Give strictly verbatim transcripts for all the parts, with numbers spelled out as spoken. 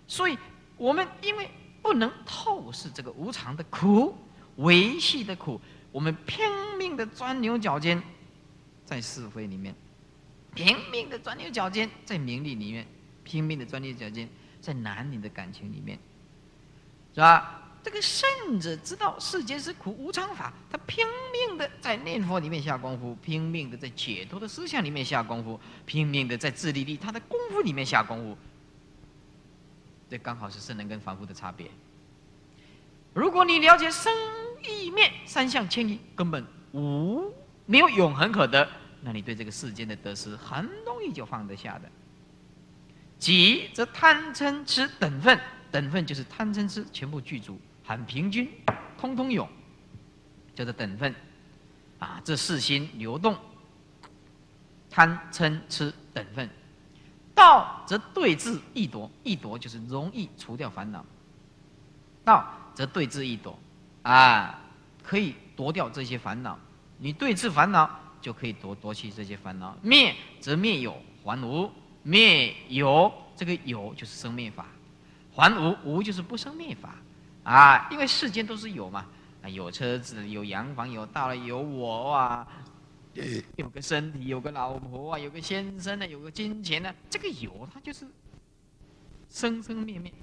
所以我们因为不能透视这个无常的苦、维系的苦，我们拼命的钻牛角尖，在是非里面，拼命的钻牛角尖，在名利里面，拼命的钻牛角尖，在男女的感情里面，是吧？这个圣者知道世间是苦无常法，他拼命的在念佛里面下功夫，拼命的在解脱的思想里面下功夫，拼命的在自利利他的功夫里面下功夫。这刚好是圣人跟凡夫的差别。如果你了解生意灭三相迁移根本无没有永恒可得，那你对这个世间的得失很容易就放得下的。己则贪嗔痴等分，等分就是贪嗔痴全部具足，很平均，通通有，叫做等分。啊，这四心流动，贪嗔痴等分。道则对治易夺，易夺就是容易除掉烦恼。道则对治易夺，啊，可以夺掉这些烦恼。你对治烦恼，就可以夺夺去这些烦恼。灭则灭有还无，灭有这个有就是生灭法，还无无就是不生灭法。啊，因为世间都是有嘛，啊，有车子，有洋房，有道了，有我啊。有个身体，有个老婆啊，有个先生啊，有个金钱啊，这个有它就是生生灭灭。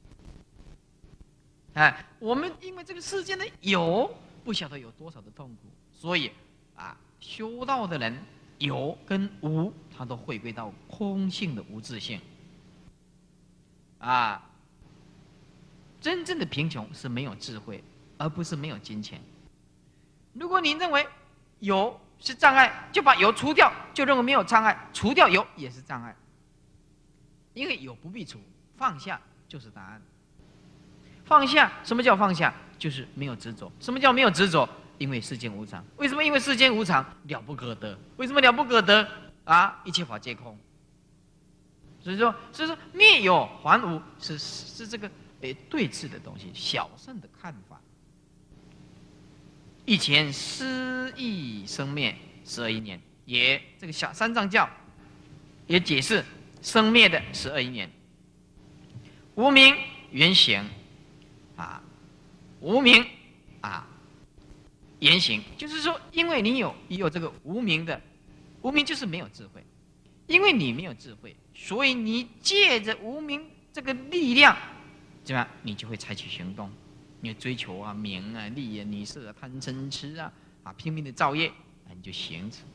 哎，我们因为这个世间的有，不晓得有多少的痛苦，所以啊，修道的人有跟无，他都回归到空性的无自性。啊，真正的贫穷是没有智慧，而不是没有金钱。如果你认为有是障碍，就把有除掉，就认为没有障碍，除掉有也是障碍。因为有不必除，放下就是答案。放下，什么叫放下？就是没有执着。什么叫没有执着？因为世间无常。为什么？因为世间无常，了不可得。为什么了不可得？啊，一切法皆空。所以说，所以说灭有还无是是这个诶对峙的东西，小圣的看法。以前失意生灭十二亿年，也这个小三藏教也解释生灭的十二亿年。无明缘行啊，无明啊言行，就是说，因为你有你有这个无明的，无明就是没有智慧，因为你没有智慧，所以你借着无明这个力量，怎么样，你就会采取行动。你追求啊名啊利啊女色啊贪嗔痴啊啊拼命的造业，啊你就行持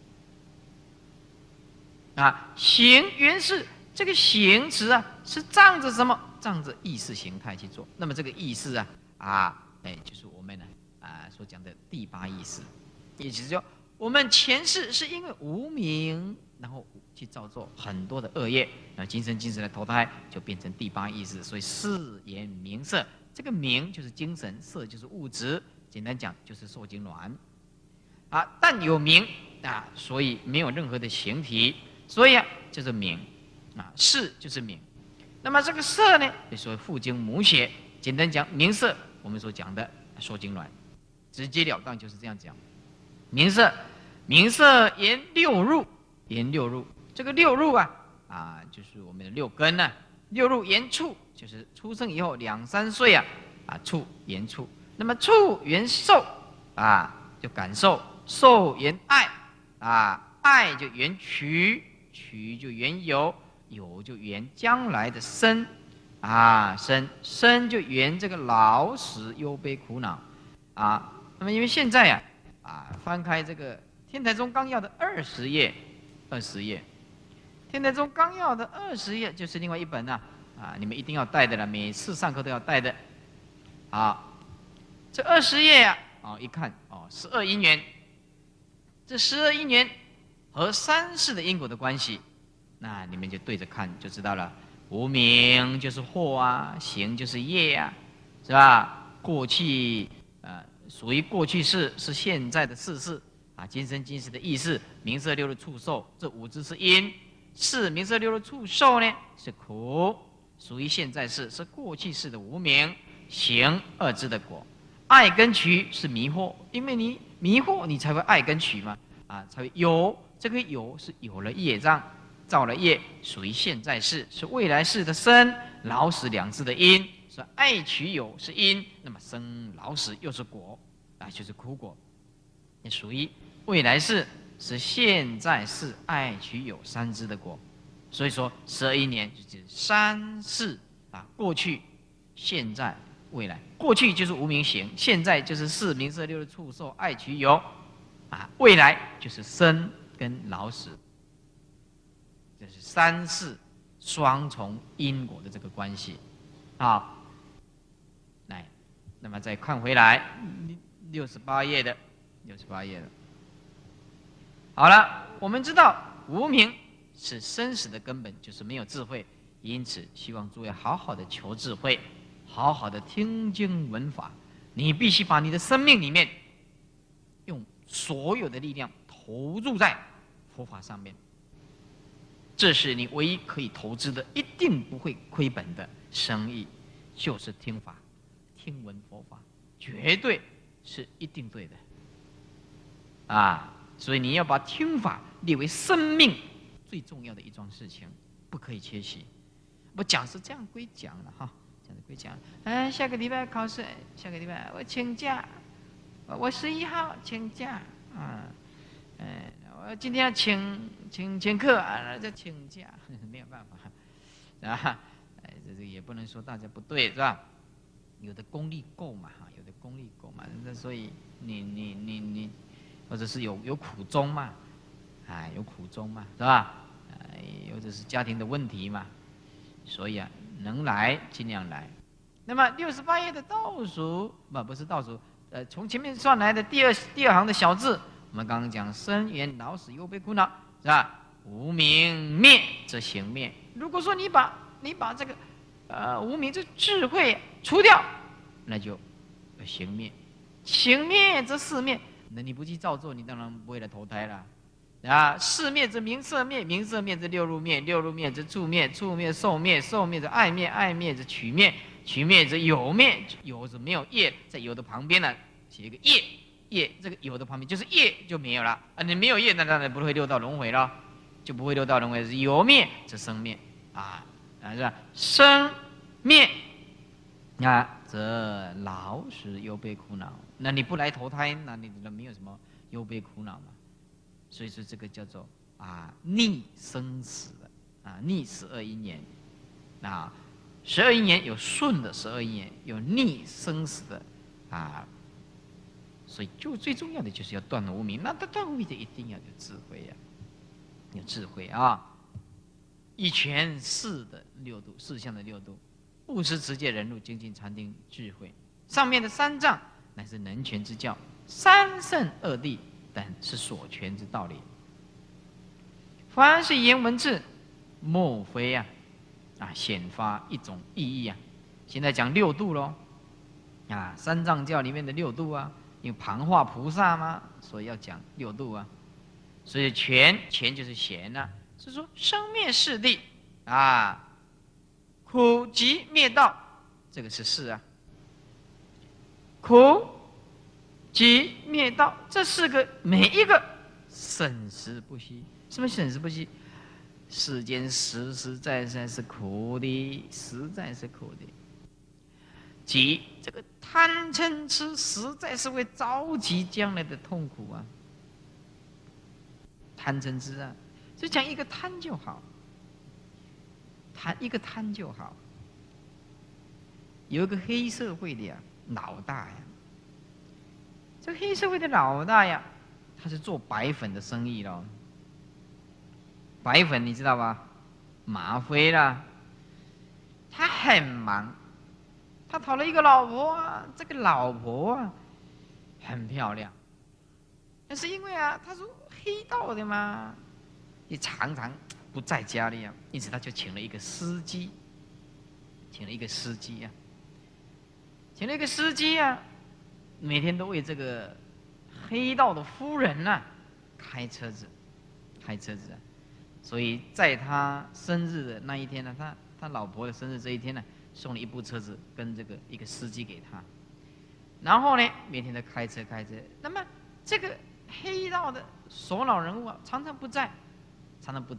啊行原是这个行持啊是仗着什么？仗着意识形态去做。那么这个意识啊啊哎就是我们呢啊所讲的第八意识，也就是说我们前世是因为无明，然后去造作很多的恶业，然后今生今世来投胎就变成第八意识，所以四言名色。这个名就是精神，色就是物质，简单讲就是受精卵，啊，但有名啊，所以没有任何的形体，所以啊就是名，啊，色就是名。那么这个色呢，就说父精母血，简单讲名色，我们所讲的受精卵，直截了当就是这样讲。名色，名色言六入，言六入，这个六入啊啊，就是我们的六根呢、啊，六入言触。就是出生以后两三岁啊，啊触言触，那么触言受啊，就感受；受言爱啊，爱就言取，取就言有，有就言将来的生啊生，生就言这个老死忧悲苦恼啊。那么因为现在啊啊翻开这个《天台宗纲要》的二十页，二十页，《天台宗纲要》的二十页就是另外一本啊。啊，你们一定要带的了，每次上课都要带的。好，这二十页啊，哦，一看哦，十二因缘，这十二因缘和三世的因果的关系，那你们就对着看就知道了。无明就是惑啊，行就是业啊，是吧？过去呃，属于过去式，是现在的世事啊，今生今世的意识，名色六入触受，这五支是因，是名色六入触受呢是苦。属于现在世，是过去世的无明行二支的果，爱跟取是迷惑，因为你迷惑，你才会爱跟取嘛，啊，才会有这个有是有了业障， 造了业，属于现在世，是未来世的生老死两字的因。说爱取有是因，那么生老死又是果，啊，就是苦果，也属于未来世，是现在世爱取有三支的果。所以说十二因缘就是三世啊，过去、现在、未来。过去就是无明行，现在就是四名色六的触受爱取有，啊，未来就是生跟老死，这是三世双重因果的这个关系。好，来，那么再看回来六十八页的，六十八页的。好了，我们知道无明是生死的根本，就是没有智慧，因此希望诸位好好的求智慧，好好的听经闻法。你必须把你的生命里面用所有的力量投入在佛法上面，这是你唯一可以投资的，一定不会亏本的生意，就是听法，听闻佛法，绝对是一定对的啊！所以你要把听法列为生命最重要的一桩事情，不可以缺席。我讲是这样归讲了哈，这样归讲。哎，下个礼拜考试，下个礼拜我请假，我十一号请假啊，哎，我今天要请请请客啊，就请假，没有办法啊。哎，这这也不能说大家不对是吧？有的功力够嘛哈，有的功力够嘛，那所以你你你你。或者是有有苦衷嘛，啊，有苦衷嘛，是吧？哎，或者是家庭的问题嘛，所以啊，能来尽量来。那么六十八页的倒数，不不是倒数，呃，从前面算来的第二第二行的小字，我们刚刚讲生缘老死忧悲苦恼，是吧？无明灭则行灭。如果说你把你把这个呃无明这智慧除掉，那就行灭，行灭则事灭。那你不去照做，你当然不会来投胎了。啊，事灭则名色灭，名色灭则六入灭，六入灭则触灭，触灭受灭，受灭则爱灭，爱灭则取灭，取灭则有灭，有则没有业，在有的旁边呢写一个业，业这个有的旁边就是业就没有了啊，你没有业，那当然不会六道轮回了，就不会六道轮回。是有灭则生灭啊，啊是吧？生灭啊。则老死忧悲苦恼，那你不来投胎，那你没有什么忧悲苦恼嘛？所以说这个叫做啊逆生死的啊逆十二因缘啊，十二因缘有顺的十二因缘，有逆生死的啊，所以就最重要的就是要断无明，那断无明的一定要有智慧呀、啊，有智慧啊，一全四的六度，四相的六度。布施、持戒、忍辱、精进、禅定、智慧，上面的三藏乃是能全之教，三圣二谛等是所全之道理。凡是言文字，莫非啊啊显发一种意义啊。现在讲六度咯，啊，三藏教里面的六度啊，因为旁化菩萨嘛，所以要讲六度啊。所以全全就是贤啊，是说生灭四谛啊。苦集灭道，这个是事啊。苦集灭道这四个每一个生死不息。什么生死不息？世间实实在在是苦的，实在是苦的。集这个贪嗔痴，实在是会着急将来的痛苦啊。贪嗔痴啊，就讲一个贪就好。贪一个贪就好。有一个黑社会的呀老大呀，这个黑社会的老大呀，他是做白粉的生意咯。白粉你知道吧？吗啡啦。他很忙，他讨了一个老婆啊，这个老婆啊很漂亮，但是因为啊他是黑道的嘛，也常常不在家里啊，因此他就请了一个司机，请了一个司机啊，请了一个司机啊，每天都为这个黑道的夫人呐、啊、开车子，开车子啊，所以在他生日的那一天呢，他他老婆的生日这一天呢，送了一部车子跟这个一个司机给他，然后呢，每天都开车开车，那么这个黑道的首脑人物啊，常常不在，常常不在。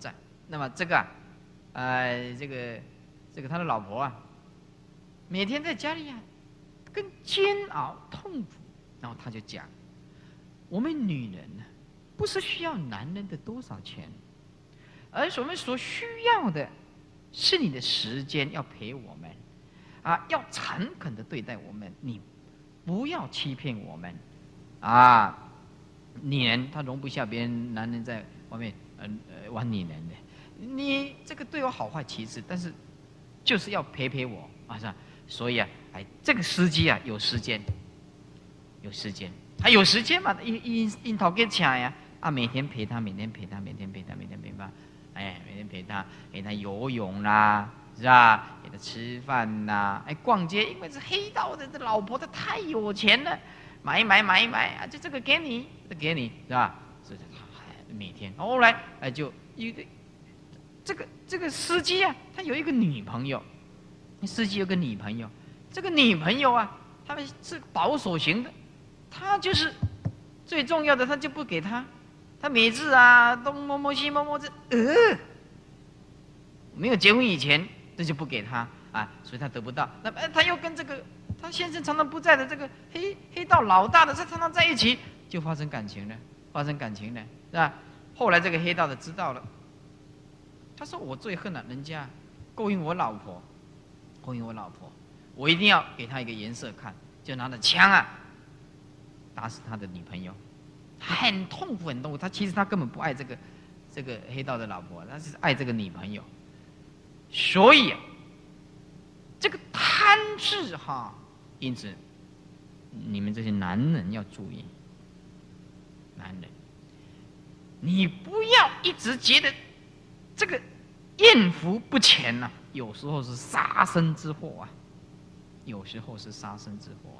那么这个啊，呃，这个这个他的老婆啊，每天在家里啊，更煎熬痛苦，然后他就讲，我们女人呢，不是需要男人的多少钱，而是我们所需要的，是你的时间要陪我们，啊，要诚恳的对待我们，你不要欺骗我们，啊，女人她容不下别人男人在外面呃呃玩女人的，你这个对我好坏其次，但是就是要陪陪我啊，是吧？所以啊，哎，这个司机啊有时间，有时间，他有时间嘛，樱樱樱桃给抢呀，啊，每天陪他，每天陪他，每天陪他，每天陪他，哎，每天陪他，陪他游泳啦，是吧？给他吃饭啦，哎，逛街，因为是黑道的，这老婆她太有钱了，买一买买一买啊，就这个给你，这给你，是吧？所以他每天，后来哎就一个这个这个司机啊，他有一个女朋友。司机有个女朋友，这个女朋友啊，他们是保守型的，他就是最重要的，他就不给他，他每次啊东摸摸西摸摸这，呃，没有结婚以前这就不给他啊，所以他得不到。那么他又跟这个他先生常常不在的这个黑黑道老大的，他常常在一起，就发生感情了，发生感情了，是吧？后来这个黑道的知道了，他说我最恨了人家勾引我老婆。勾引我老婆，我一定要给他一个颜色看，就拿着枪啊打死他的女朋友，很痛苦很痛苦。他其实他根本不爱这个这个黑道的老婆，他是爱这个女朋友。所以、啊、这个贪字哈，因此你们这些男人要注意，男人，你不要一直觉得这个艳福不浅呐、啊。有时候是杀身之祸啊，有时候是杀身之祸、啊。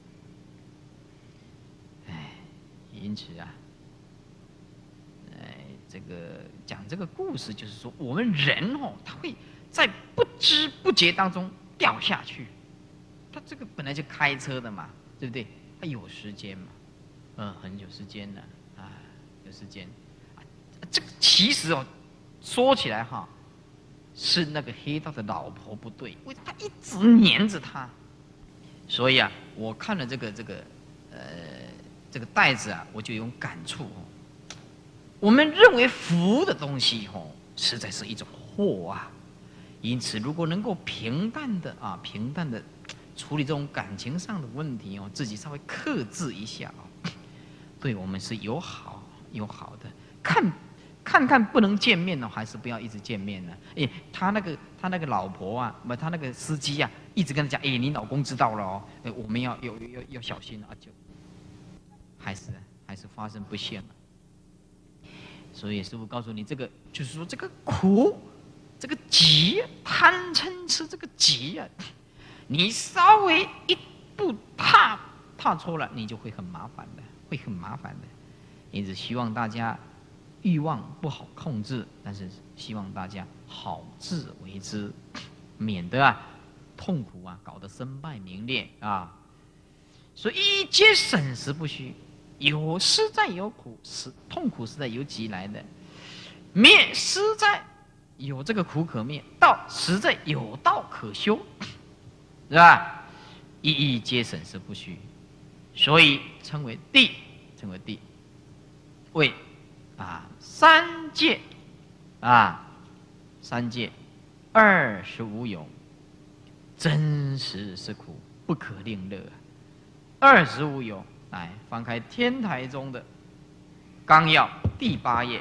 哎，因此啊，哎，这个讲这个故事，就是说我们人哦，他会在不知不觉当中掉下去。他这个本来就开车的嘛，对不对？他有时间嘛，嗯，很有时间的啊，有时间。啊，这个其实哦，说起来哈。是那个黑道的老婆不对，为他一直黏着他，所以啊，我看了这个这个呃这个袋子啊，我就有感触哦。我们认为福的东西哦，实在是一种祸啊。因此，如果能够平淡的啊平淡的处理这种感情上的问题哦，自己稍微克制一下哦，对我们是有好有好的。看。看看不能见面呢，还是不要一直见面呢？哎，他那个他那个老婆啊，不，他那个司机啊，一直跟他讲，哎，你老公知道了哦，哎，我们要要要要小心啊，就还是还是发生不幸了。所以师父告诉你，这个就是说这个苦，这个急，贪嗔痴这个急啊，你稍微一步踏踏错了，你就会很麻烦的，会很麻烦的。因此，希望大家。欲望不好控制，但是希望大家好自为之，免得啊痛苦啊搞得身败名裂啊。所以一皆审时不虚，有实在有苦，是痛苦实在由己来的，灭实在有这个苦可灭，道实在有道可修，是吧？一一皆审时不虚，所以称为地，称为地，为。啊，三界，啊，三界，二十无有，真实是苦，不可令乐。二十无有，来翻开天台宗的纲要第八页，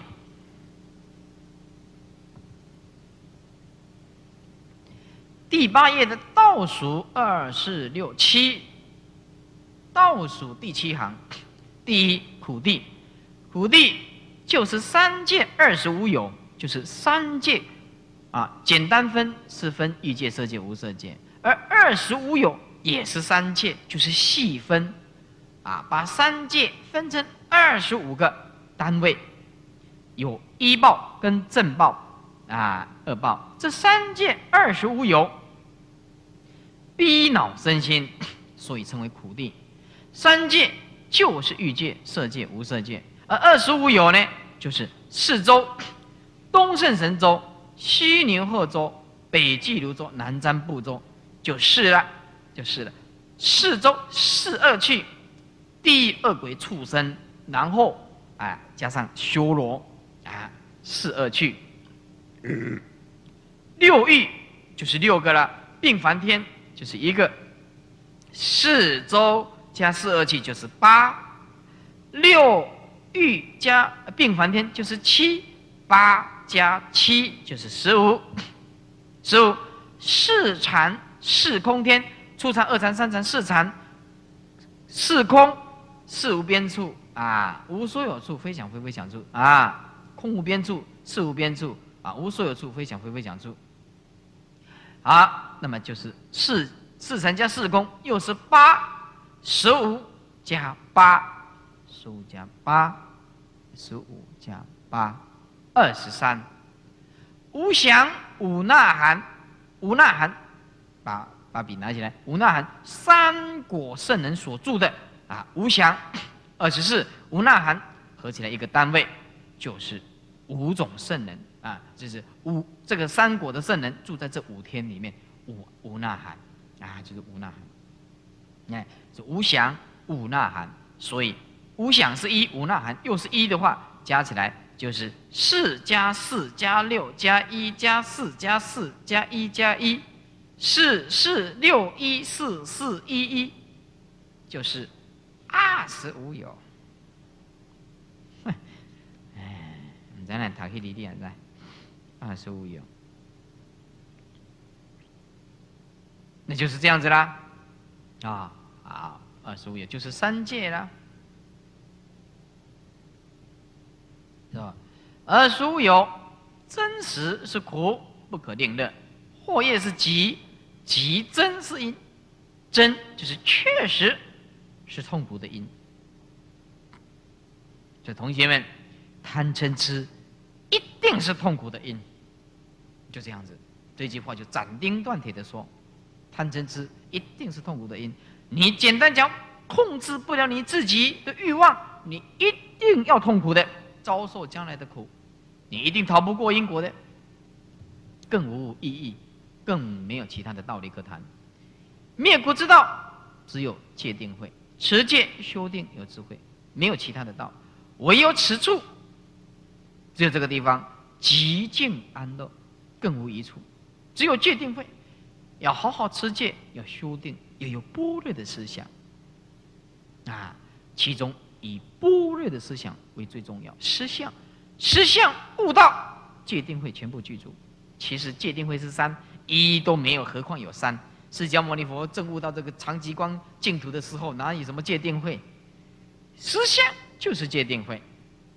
第八页的倒数二四六七，倒数第七行，第一苦地，苦地。就是三界二十无有，就是三界啊，简单分是分欲界、色界、无色界，而二十无有也是三界，就是细分啊，把三界分成二十五个单位，有依报跟正报啊，恶报。这三界二十无有，逼恼身心，所以称为苦地。三界就是欲界、色界、无色界。而二十无有呢，就是四周东胜神州、西牛贺州、北俱泸州、南瞻部洲，就是了，就是了。四州四恶趣，地狱恶鬼畜生，然后啊加上修罗啊四恶趣，嗯、六欲就是六个了，并梵天就是一个，四州加四恶趣就是八，六欲加并梵天就是七，八加七就是十五，十五四禅四空天，初禅、二禅、三禅、四禅，四空四无边处啊，无所有处，非想非非想处啊，空无边处，四无边处啊，无所有处，非想非非想处。好，那么就是四四禅加四空，又是八，十五加八，十五加八，十五加八，二十三。无想五呐含，无呐含，把把笔拿起来，无呐含三果圣人所著的啊，无想二十四，无呐含合起来一个单位就是五种圣人啊，就是五这个三果的圣人住在这五天里面，五无呐含啊，就是无呐含，哎，是无想五呐含，所以无想是一，五呐含又是一的话，加起来就是四加四加六加一加四加四加一加一，四四六一四四一一，就是二十五有。哎，唔知咱读去理理安怎？二十五有，那就是这样子啦。啊啊，二十五有就是三界啦。是吧？而殊有真实是苦，不可令乐；或业是集，集真是因，真就是确实是痛苦的因。所以同学们，贪嗔痴一定是痛苦的因，就这样子。这句话就斩钉断铁的说，贪嗔痴一定是痛苦的因。你简单讲，控制不了你自己的欲望，你一定要痛苦的。遭受将来的苦，你一定逃不过因果的，更无意义，更没有其他的道理可谈。灭苦之道只有戒定慧，持戒修定有智慧，没有其他的道，唯有此处，只有这个地方极静安乐，更无一处。只有戒定慧，要好好持戒，要修定，要有般若的思想啊，其中以般若的思想为最重要，实相，实相悟道，戒定慧全部具足。其实戒定慧是三，一都没有，何况有三？释迦牟尼佛证悟到这个长极光净土的时候，哪有什么戒定慧？实相就是戒定慧。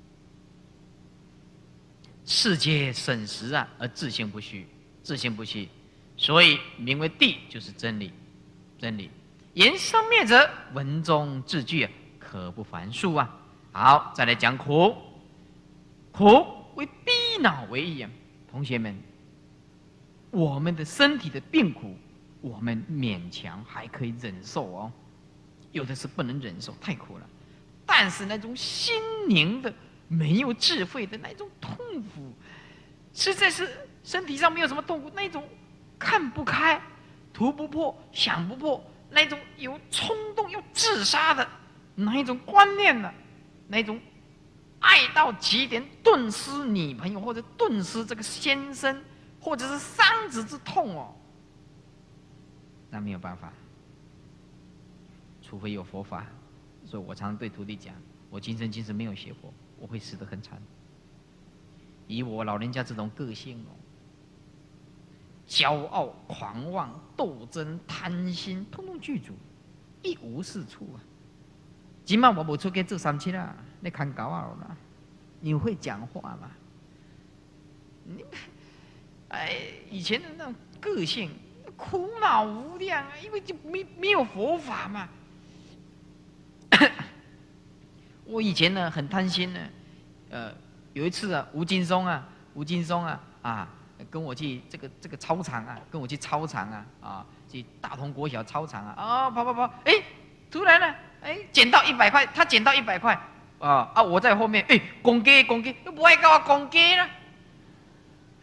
世界审实啊，而自性不虚，自性不虚，所以名为谛，就是真理，真理。言生灭者，文中字句啊，可不凡数啊！好，再来讲苦，苦为逼恼为义啊！同学们，我们的身体的病苦，我们勉强还可以忍受哦，有的是不能忍受，太苦了。但是那种心灵的、没有智慧的那种痛苦，实在是身体上没有什么痛苦，那种看不开、图不破、想不破，那种有冲动要自杀的。哪一种观念呢？哪一种爱到极点，顿失女朋友，或者顿失这个先生，或者是丧子之痛哦，那没有办法，除非有佛法。所以我常常对徒弟讲，我今生今世没有学佛，我会死得很惨。以我老人家这种个性哦，骄傲、狂妄、斗争、贪心，通通具足，一无是处啊！今晚我没出去做三七啦，你看搞啊啦！你会讲话吗？你哎，以前的那种个性，苦恼无量啊，因为就没没有佛法嘛。我以前呢很贪心呢，呃，有一次啊，吴金松啊，吴金松啊啊，跟我去这个这个操场啊，跟我去操场啊啊，去大同国小操场啊啊，跑跑跑，哎，突然呢。哎，捡到一百块，他捡到一百块，啊啊！我在后面，哎，公鸡公鸡，都不爱跟我公鸡了。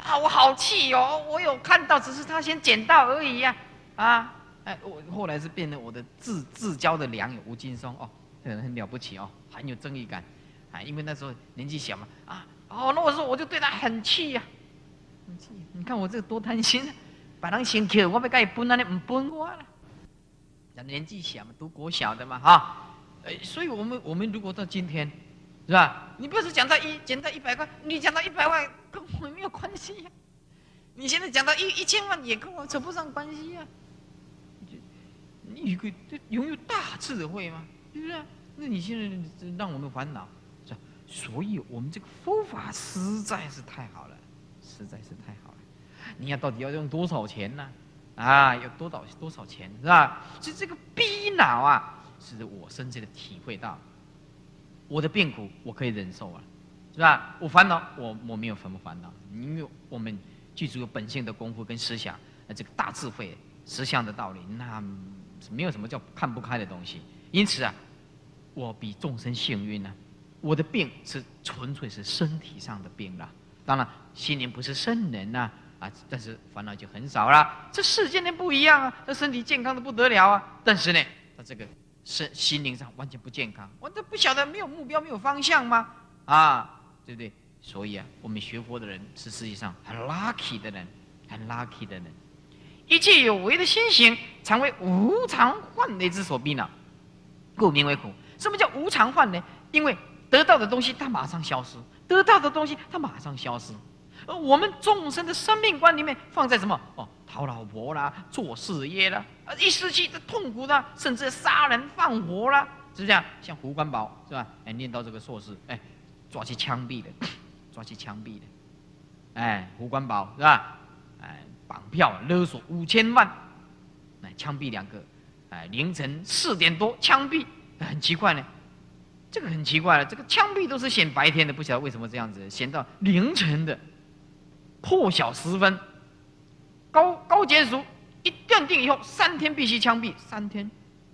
啊，我好气哦！我有看到，只是他先捡到而已呀、啊，啊，哎，我后来是变成我的至至交的良友吴金松哦，这个人很了不起哦，很有正义感，啊，因为那时候年纪小嘛，啊，哦，那我说我就对他很气呀、啊，很气，你看我这个多贪心啊，把人先扣，我要给伊分，那你唔分我了，咱年纪小嘛，读国小的嘛，哈，哎，所以我们我们如果到今天。是吧？你不是讲到一捡到一百块，你讲到一百万跟我没有关系呀、啊。你现在讲到一一千万也跟我扯不上关系呀、啊。你有个拥有大智慧吗？是不是、啊？那你现在让我们烦恼，是吧？所以我们这个佛法实在是太好了，实在是太好了。你要到底要用多少钱呢？啊，有多少多少钱是吧？就这个逼恼啊，是我深切的体会到。我的病苦我可以忍受啊，是吧？我烦恼，我我没有什么烦恼，因为我们具足有本性的功夫跟思想，呃，这个大智慧、实相的道理，那没有什么叫看不开的东西。因此啊，我比众生幸运呢、啊。我的病是纯粹是身体上的病啦，当然心灵不是圣人呐、啊，啊，但是烦恼就很少啦。这世间人不一样啊，他身体健康的不得了啊，但是呢，他这个。身心灵上完全不健康，我都不晓得没有目标、没有方向吗？啊，对不对？所以啊，我们学佛的人是世界上很 lucky 的人，很 lucky 的人。一切有为的心行，常为无常幻类之所逼恼，故名为苦。什么叫无常幻呢？因为得到的东西它马上消失，得到的东西它马上消失。而我们众生的生命观里面放在什么？哦，讨老婆啦，做事业啦，一时气的痛苦啦，甚至杀人放火啦，是不是啊？像胡关宝是吧？哎，念到这个硕士，哎，抓去枪毙的，抓去枪毙的，哎，胡关宝是吧？哎，绑票勒索五千万，哎，枪毙两个，哎，凌晨四点多枪毙，很奇怪呢。这个很奇怪了，这个枪毙都是选白天的，不晓得为什么这样子，选到凌晨的。破晓时分，高高检署一认定以后，三天必须枪毙，三天。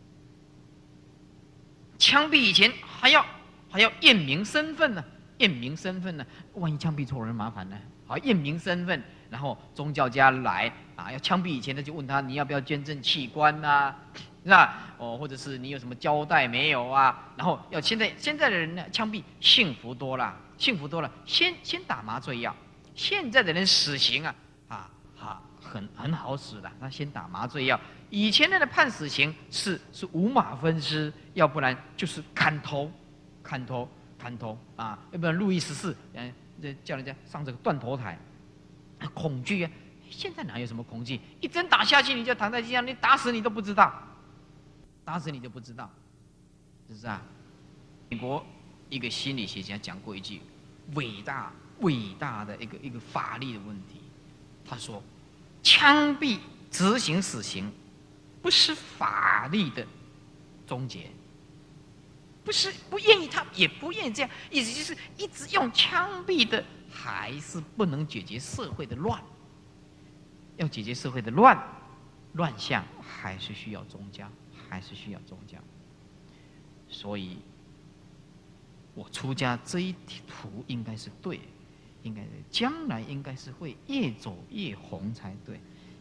枪毙以前还要还要验明身份呢、啊，验明身份呢、啊，万一枪毙错人麻烦呢。好，验明身份，然后宗教家来啊，要枪毙以前，他就问他你要不要捐赠器官呐、啊，是吧？哦，或者是你有什么交代没有啊？然后要现在现在的人呢，枪毙幸福多了，幸福多了，先先打麻醉药。现在的人死刑啊，啊啊，很很好死的。他先打麻醉药。以前的人判死刑是是五马分尸，要不然就是砍头，砍头，砍头啊！要不然路易十四，嗯，叫人家上这个断头台，恐惧啊！现在哪有什么恐惧？一针打下去，你就躺在地上，你打死你都不知道，打死你都不知道，是不是啊？美国一个心理学家讲过一句伟大。伟大的一个一个法律的问题，他说，枪毙执行死刑，不是法律的终结，不是不愿意他也不愿意这样，意思就是一直用枪毙的，还是不能解决社会的乱。要解决社会的乱乱象，还是需要宗教，还是需要宗教。所以，我出家这一途应该是对的。应该将来应该是会越走越红才对，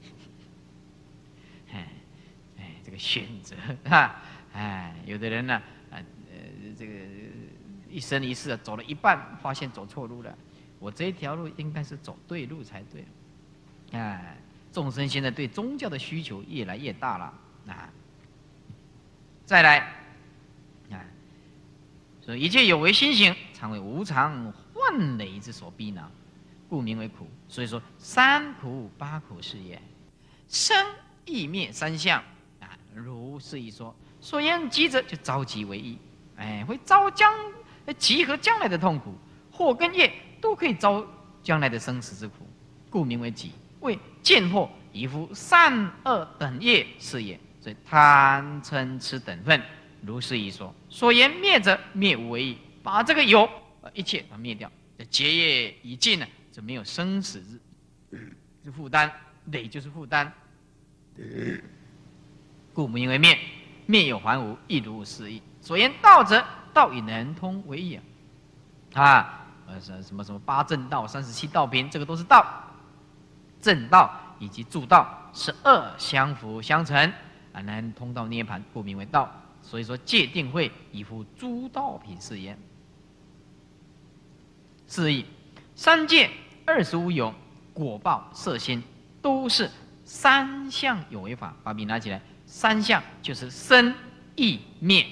哎哎，这个选择啊，哎，有的人呢、啊，呃，这个一生一世、啊、走了一半，发现走错路了。我这一条路应该是走对路才对，哎，众生现在对宗教的需求越来越大了啊。再来，啊，所以一切有为心行，常为无常幻累之所逼恼，故名为苦。所以说三苦八苦是也。生意灭三相啊，如是一说。所言急者就着急为意，哎，会招将集合将来的痛苦，祸跟业都可以招将来的生死之苦，故名为急。为见祸以夫善恶等业是也。所以贪嗔痴等分，如是一说。所言灭者灭无为意，把这个有。一切把它灭掉，结业已尽了，就没有生死之之负担，累就是负担，故名为灭。灭有还无，亦如是意。所言道者，道以能通为也。啊，呃，什么什么八正道、三十七道品，这个都是道正道以及助道，十二相辅相成啊，能通到涅盘，故名为道。所以说戒定慧以乎诸道品是焉。是义三界二十五有果报色心，都是三相有为法。把笔拿起来，三相就是生意灭，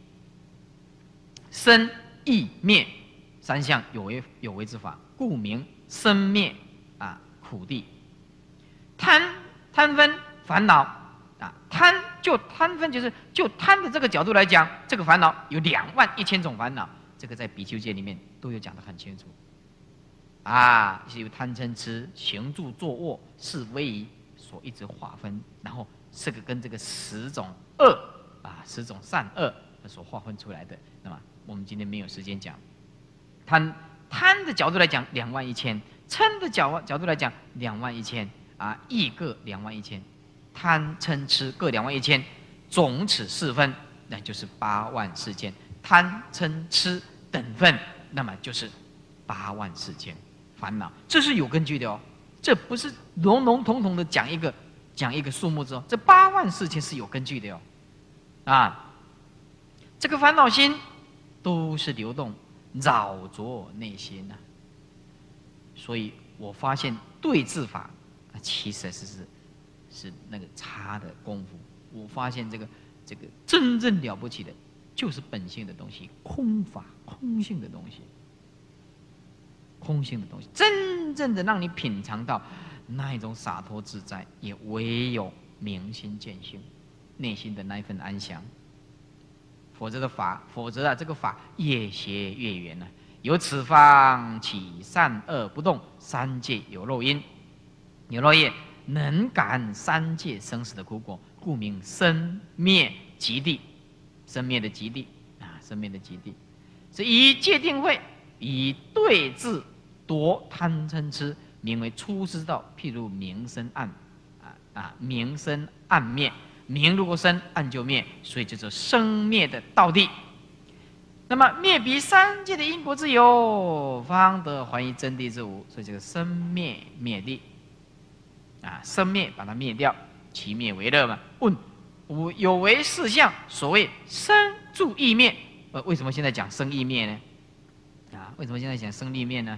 生意灭三相有为有为之法，故名生灭啊苦地。贪贪分烦恼啊，贪就贪分就是就贪的这个角度来讲，这个烦恼有两万一千种烦恼，这个在比丘戒里面都有讲得很清楚。啊，是由贪嗔痴、行住坐卧是非仪所一直划分，然后这个跟这个十种恶啊，十种善恶所划分出来的。那么我们今天没有时间讲。贪贪的角度来讲，两万一千；嗔的角角度来讲，两万一千啊，亦各两万一千。贪嗔痴各两万一千，总此四分，那就是八万四千。贪嗔痴等分，那么就是八万四千。烦恼，这是有根据的哦，这不是笼笼统统的讲一个讲一个数目字哦，这八万四千是有根据的哦，啊，这个烦恼心都是流动，扰着内心呐、啊。所以我发现对治法啊，其实是是是那个差的功夫。我发现这个这个真正了不起的，就是本性的东西，空法空性的东西。空性的东西，真正的让你品尝到那一种洒脱自在，也唯有明心见性，内心的那一份安详。否则的法，否则啊，这个法越学越远了、啊。由此方起善恶不动，三界有漏因，有漏业，能感三界生死的苦果，故名生灭极地。生灭的极地啊，生灭的极地，是以戒定慧，以对治。夺贪嗔痴，名为出世道。譬如明生暗，啊啊，明生暗灭，明如果生，暗就灭，所以叫做生灭的道地。那么灭彼三界的因果之有，方得还于真谛之无，所以这个生灭灭地，啊，生灭把它灭掉，其灭为乐嘛。问无有为四相，所谓生住异灭，呃，为什么现在讲生异灭呢？啊，为什么现在讲生异灭呢？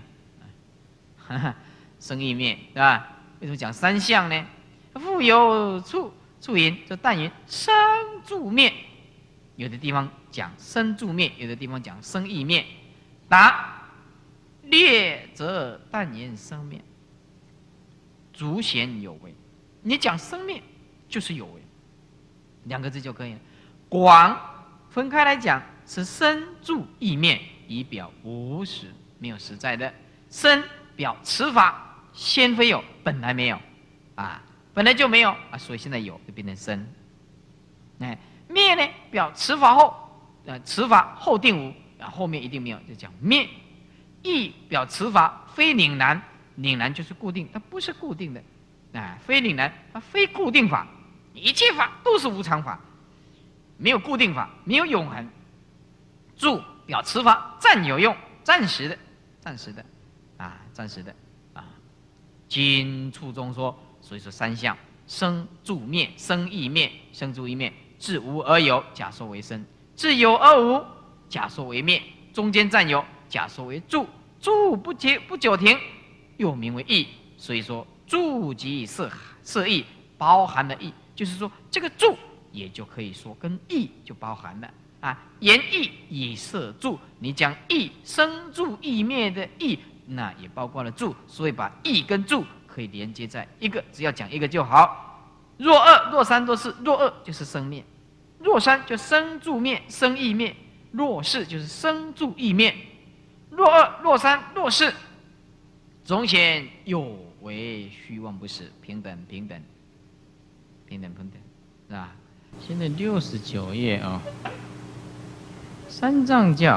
生异灭，对吧？为什么讲三相呢？复有处处云，这但云生住灭，有的地方讲生住灭，有的地方讲生异灭。答：略则但言生灭，足显有为。你讲生灭就是有为，两个字就可以了。广分开来讲是生住异灭，以表无实，没有实在的生。表此法先非有，本来没有，啊，本来就没有啊，所以现在有，就变成生。哎，灭呢，表此法后，呃，此法后定无，啊，后面一定没有，就讲灭。亦表此法非岭南，岭南就是固定，它不是固定的，啊，非岭南，它非固定法，一切法都是无常法，没有固定法，没有永恒。住表此法暂有用，暂时的，暂时的。啊，暂时的啊。经处中说，所以说三相生住灭，生异灭，生住异灭，自无而有，假说为生；自有而无，假说为灭；中间占有，假说为住。住不结不久停，又名为异。所以说住即色色异，包含了异，就是说这个住也就可以说跟异就包含了啊。言异以色住，你讲异生住异灭的异。那也包括了住，所以把异跟住可以连接在一个，只要讲一个就好。若二、若三、若四，若二就是生灭，若三就生住灭、生异灭，若四就是生住异灭。若二、若三、若四，总显有为虚妄不实，平等平等平等平等，是吧？现在六十九页啊、哦，三藏教，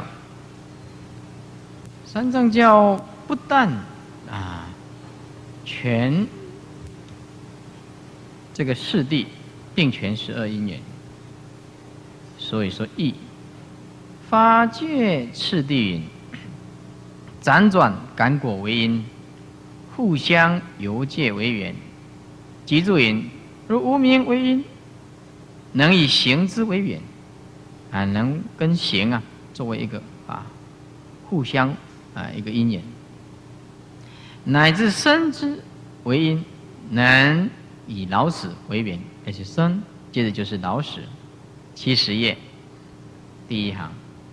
三藏教。不但啊，全这个四谛并全十二因缘，所以说义发觉次第云，辗转感果为因， 互相由界为缘。即注云：如无明为因，能以行之为缘，啊，能跟行啊作为一个啊互相啊一个因缘，乃至生之为因，能以老死为缘，而且生接着就是老死。七十页第一行，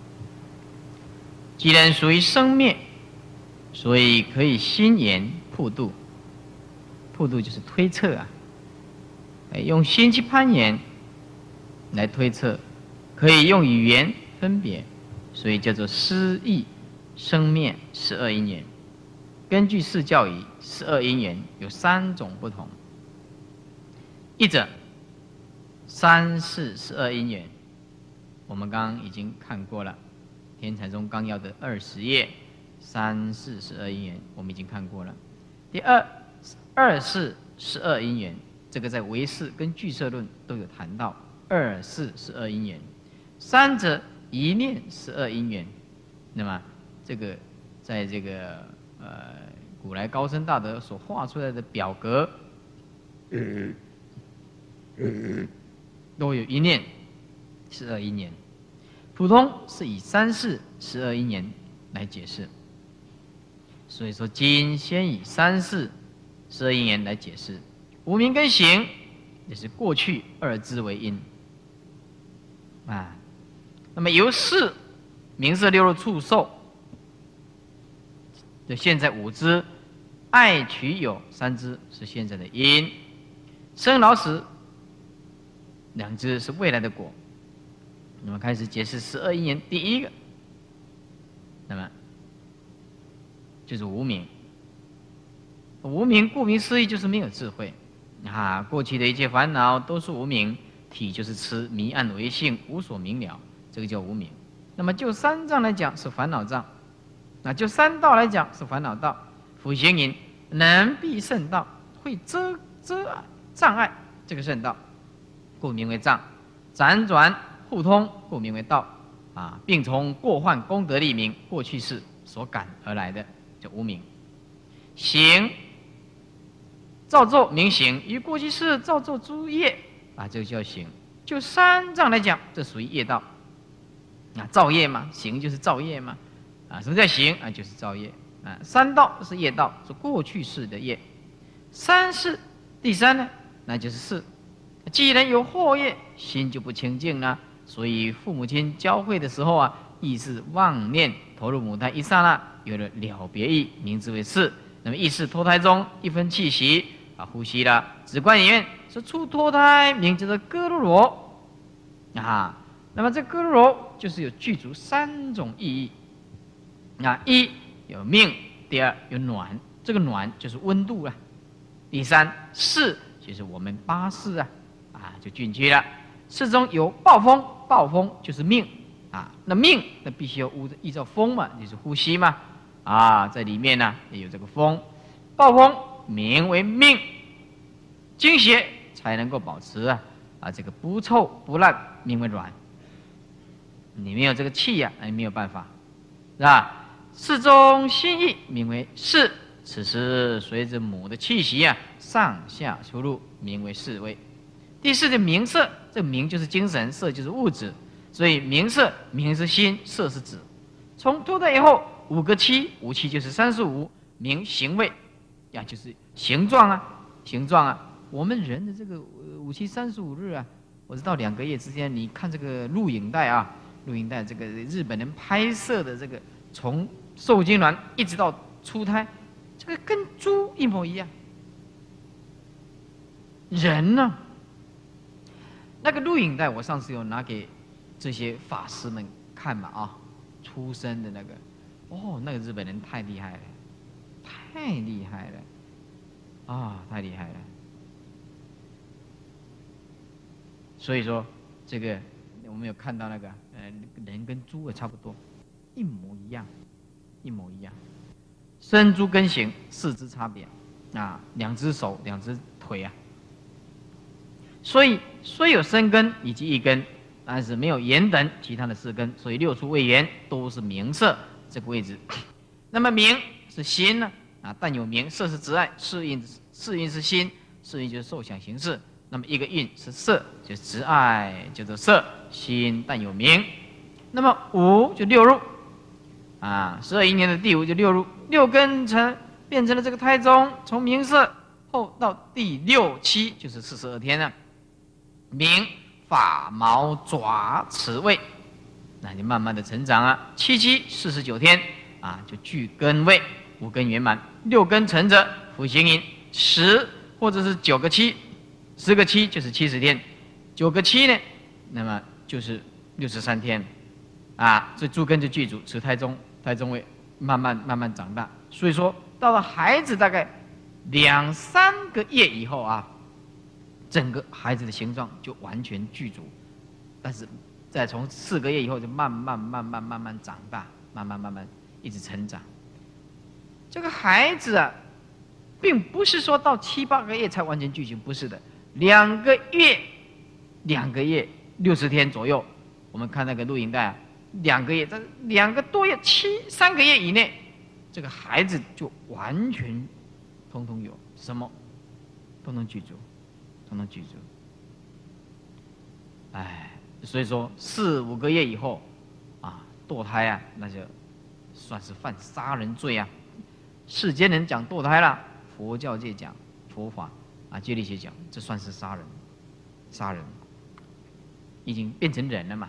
既然属于生灭，所以可以心言破度。破度就是推测啊，用心去攀岩来推测，可以用语言分别，所以叫做思义生灭十二因缘。根据释教仪，十二因缘有三种不同。一者三世十二因缘，我们刚刚已经看过了，《天台宗纲要》的二十页，三世十二因缘我们已经看过了。第二，二世十二因缘，这个在唯识跟俱舍论都有谈到二世十二因缘。三者一念十二因缘，那么这个在这个呃古来高僧大德所画出来的表格，嗯嗯、都有一念十二因缘。普通是以三世十二因缘来解释，所以说今先以三世十二因缘来解释。无明跟行也是过去二支为因啊，那么由是名色六入触受的现在五支，爱取有三支是现在的因，生老死两支是未来的果。那么开始解释十二因缘，第一个，那么就是无明。无明顾名思义就是没有智慧啊，过去的一切烦恼都是无明，体就是痴，迷暗为性，无所明了，这个叫无明。那么就三障来讲是烦恼障，那就三道来讲是烦恼道。辅行因能避圣道，会遮遮障碍这个圣道，故名为障。辗转互通，故名为道啊，并从过患功德利名过去世所感而来的叫无明。行造作名行，于过去世造作诸业啊，这个叫行。就三障来讲，这属于业道啊，造业嘛，行就是造业嘛啊，什么叫行啊？就是造业啊。三道是业道，是过去世的业。三世第三呢，那就是世。既然有惑业，心就不清净了，所以父母亲交会的时候啊，意识妄念投入母胎一刹那，有了了别意，名字为世。那么意识脱胎中一分气息啊，呼吸了，止观里面是出脱胎，名叫做哥罗罗啊。那么这哥罗罗就是有具足三种意义啊：一有命，第二有暖，这个暖就是温度啊；第三世就是我们八世啊啊就进去了。世中有暴风，暴风就是命啊。那命那必须要依照风嘛，就是呼吸嘛。啊，在里面呢也有这个风，暴风名为命，精血才能够保持啊啊这个不臭不烂，名为软。你没有这个气呀、啊，哎没有办法，是吧？世中心意名为世，此时随着母的气息啊上下出入，名为世位。第四的名色，这个名就是精神，色就是物质，所以名色名是心，色是指。从脱胎以后。五个七，五七就是三十五，名行位，呀，就是形状啊，形状啊。我们人的这个五七三十五日啊，我知道两个月之间，你看这个录影带啊，录影带这个日本人拍摄的这个，从受精卵一直到出胎，这个跟猪一模一样。人呢，那个录影带我上次有拿给这些法师们看嘛啊，出生的那个。哦，那个日本人太厉害了，太厉害了，啊、哦，太厉害了。所以说，这个我们有看到那个，呃，人跟猪也差不多，一模一样，一模一样。身猪跟形四肢差别啊，两只手，两只腿啊。所以虽有身根以及一根，但是没有眼等其他的四根，所以六处位缘都是名色。这个位置，那么名是心呢啊，但有名，色是执爱，是印是印是心，是印就是受想行识。那么一个印是色，就是执爱，叫做色心，但有名。那么五就六入，啊，十二因年的第五就六入，六根成变成了这个胎中，从名色后到第六七就是四十二天了。名发毛爪齿位，那就慢慢的成长啊。七七四十九天啊，就具根位，五根圆满，六根成者辅行淫，十或者是九个七，十个七就是七十天，九个七呢，那么就是六十三天啊。所以诸根就具足，持胎中，胎中位慢慢慢慢长大。所以说到了孩子大概两三个月以后啊，整个孩子的形状就完全具足，但是再从四个月以后就慢慢慢慢慢慢长大，慢慢慢慢一直成长。这个孩子啊，并不是说到七八个月才完全具足，不是的，两个月，两个月六十天左右，我们看那个录影带啊，两个月，这两个多月，七三个月以内，这个孩子就完全通通有什么，通通具足。通通具足，哎，所以说四五个月以后，啊，堕胎啊，那就算是犯杀人罪啊。世间人讲堕胎了，佛教界讲佛法啊，戒律学讲，这算是杀人，杀人，已经变成人了嘛。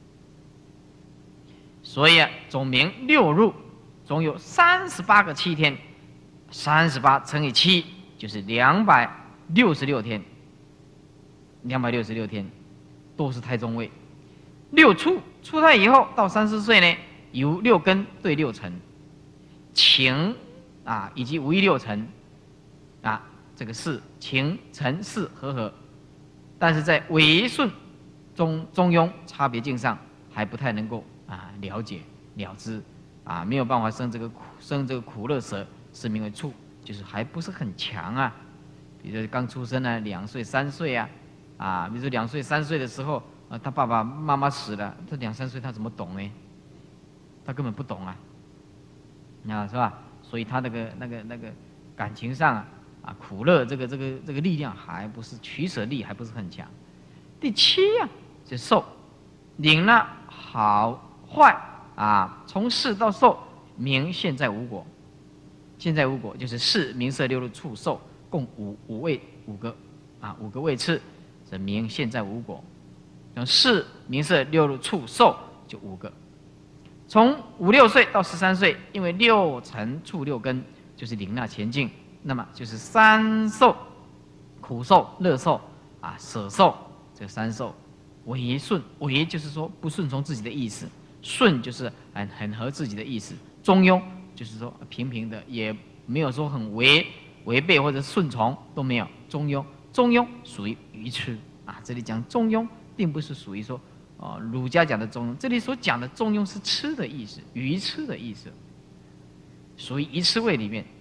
所以啊，总名六入，总有三十八个七天，三十八乘以七就是两百六十六天。两百六十六天都是胎中位。六出出胎以后到三十岁呢，由六根对六尘，情啊以及无一六尘啊，这个是情尘事合合，但是在违顺中中庸差别境上还不太能够啊了解了知啊，没有办法生这个苦生这个苦乐舍，是名为处，就是还不是很强啊。比如说刚出生啊，两岁三岁啊。啊，比如说两岁三岁的时候，啊，他爸爸妈妈死了，他两三岁他怎么懂呢？他根本不懂啊，啊，是吧？所以他那个那个那个感情上啊，啊，苦乐这个这个这个力量还不是取舍力还不是很强。第七啊，是受，领了好坏啊，从事到受，名现在无果，现在无果就是事名色六入处受，共五五位五个啊五个位次。这名现在无果，从事名色六入处受就五个。从五六岁到十三岁，因为六尘处六根就是领纳前进，那么就是三受：苦受、乐受啊、舍受。这三受，违顺，违就是说不顺从自己的意思，顺就是很很合自己的意思，中庸就是说平平的，也没有说很违违背或者顺从都没有，中庸。中庸属于愚痴啊，这里讲中庸，并不是属于说，哦，儒家讲的中庸，这里所讲的中庸是痴的意思，愚痴的意思，属于愚痴位里面，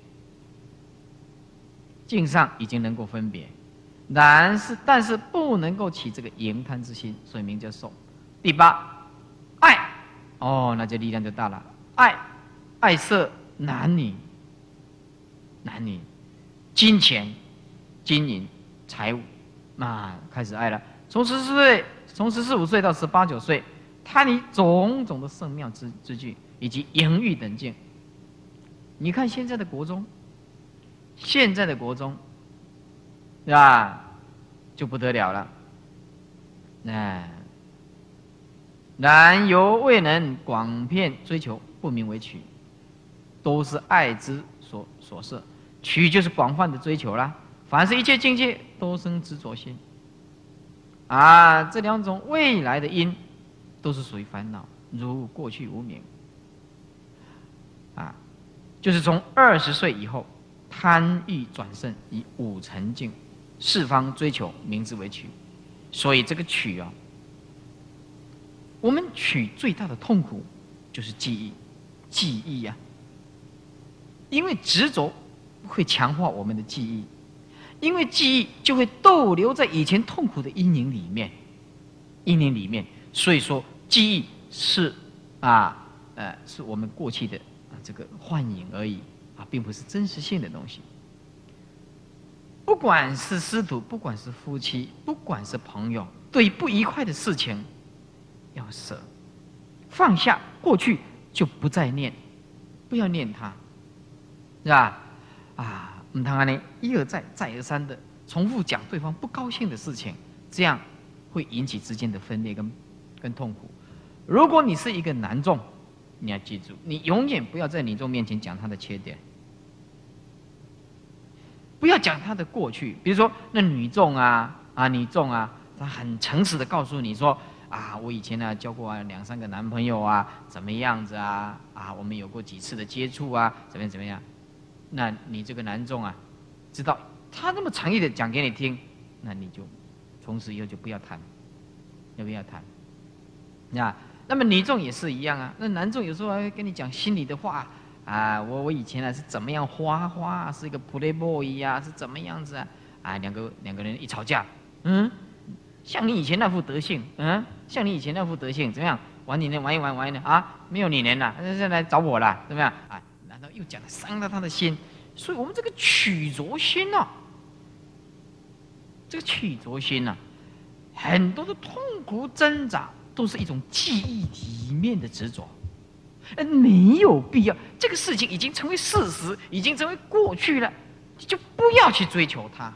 境上已经能够分别，然是但是不能够起这个淫贪之心，所以名叫受。第八，爱，哦，那这力量就大了，爱，爱色男女，男女，金钱，金银。财物，啊，开始爱了。从十四岁，从十四五岁到十八九岁，贪你种种的圣妙之之具，以及淫欲等境。你看现在的国中，现在的国中，是吧？就不得了了。哎，然犹未能广遍追求，不名为取，都是爱之所所摄。取就是广泛的追求啦。凡是一切境界都生执着心，啊，这两种未来的因，都是属于烦恼，如过去无明，啊，就是从二十岁以后，贪欲转胜，以五尘境，四方追求，名之为取。所以这个取啊，我们取最大的痛苦就是记忆，记忆呀、啊，因为执着会强化我们的记忆。因为记忆就会逗留在以前痛苦的阴影里面，阴影里面，所以说记忆是啊呃是我们过去的啊这个幻影而已啊，并不是真实性的东西。不管是师徒，不管是夫妻，不管是朋友，对不愉快的事情要舍，放下过去就不再念，不要念它，是吧？啊，唔通安尼一而再，再而三的重复讲对方不高兴的事情，这样会引起之间的分裂跟跟痛苦。如果你是一个男众，你要记住，你永远不要在女众面前讲他的缺点。不要讲他的过去，比如说那女众啊啊女众啊，她很诚实的告诉你说啊，我以前呢、啊、交过啊两三个男朋友啊，怎么样子啊啊，我们有过几次的接触啊，怎么样怎么样？那你这个男众啊，知道他那么诚意的讲给你听，那你就从此以后就不要谈，要不要谈？那那么女众也是一样啊，那男众有时候还会跟你讲心里的话。啊，我我以前啊是怎么样花花，是一个 playboy 啊，是怎么样子啊？啊，两个两个人一吵架，嗯，像你以前那副德性，嗯，像你以前那副德性，怎么样？玩你呢，玩一玩玩一玩啊，没有你人了，现在来找我了，怎么样？啊，难道又讲了伤到他的心？所以我们这个取着心哦，这个取着心呐、啊，很多的痛苦挣扎都是一种记忆里面的执着。没有必要，这个事情已经成为事实，已经成为过去了，你就不要去追求它，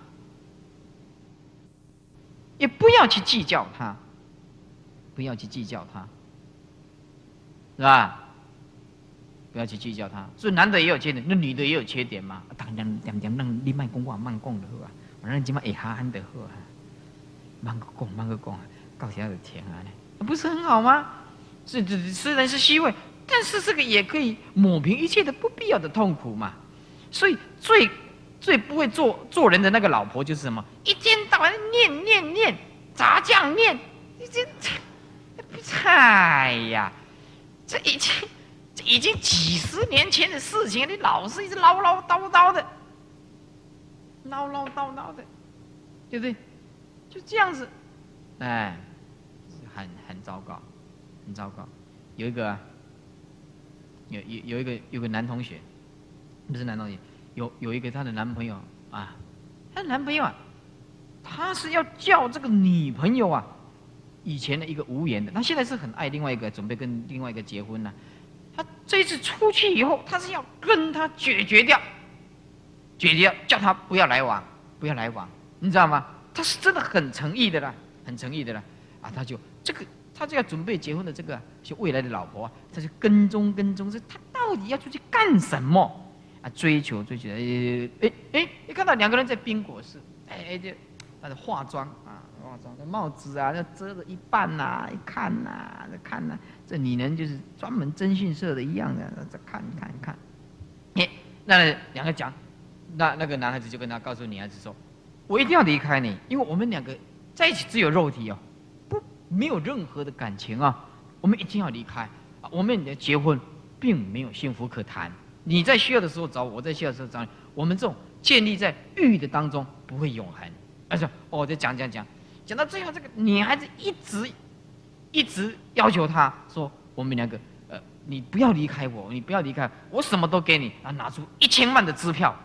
也不要去计较它，不要去计较它，是吧？不要去计较它。所以男的也有缺点，那女的也有缺点嘛。当然，点点让你慢讲话，慢讲就好啊。我让你今晚会哈喊就好啊，慢个讲，慢个讲，到时候就停啊，不是很好吗？是，是虽然是虚伪。但是这个也可以抹平一切的不必要的痛苦嘛，所以最最不会做做人的那个老婆就是什么？一天到晚念念念，炸酱念，这这，哎呀，这已经这已经几十年前的事情，你老是一直唠唠叨叨的，唠唠叨叨的，对不对？就这样子，哎，很很糟糕，很糟糕。有一个、啊。有有有一个有个男同学，不是男同学，有有一个她的男朋友啊，她的男朋友啊，他是要叫这个女朋友啊，以前的一个无缘的，他现在是很爱另外一个，准备跟另外一个结婚了、啊。他这次出去以后，他是要跟他决绝掉，决绝掉，叫他不要来往，不要来往，你知道吗？他是真的很诚意的啦，很诚意的啦，啊，他就这个。他就要准备结婚的这个是未来的老婆啊，他就跟踪跟踪，是他到底要出去干什么啊？追求追求，哎哎哎，一看到两个人在冰果室，哎哎就他的化妆啊，化妆的帽子啊，要遮着一半呐、啊，一看呐、啊，这看呐、啊，这女人就是专门征信社的一样的，这看看看，哎，那两个讲，那那个男孩子就跟他告诉女孩子说，我一定要离开你，因为我们两个在一起只有肉体哦。没有任何的感情啊，我们一定要离开啊！我们的结婚并没有幸福可谈。你在需要的时候找我，我在需要的时候找你。我们这种建立在欲的当中，不会永恒。而且，哦，我在讲讲讲，讲到最后，这个女孩子一直一直要求他说：“我们两个，呃，你不要离开我，你不要离开，我什么都给你。”啊，拿出一千万的支票。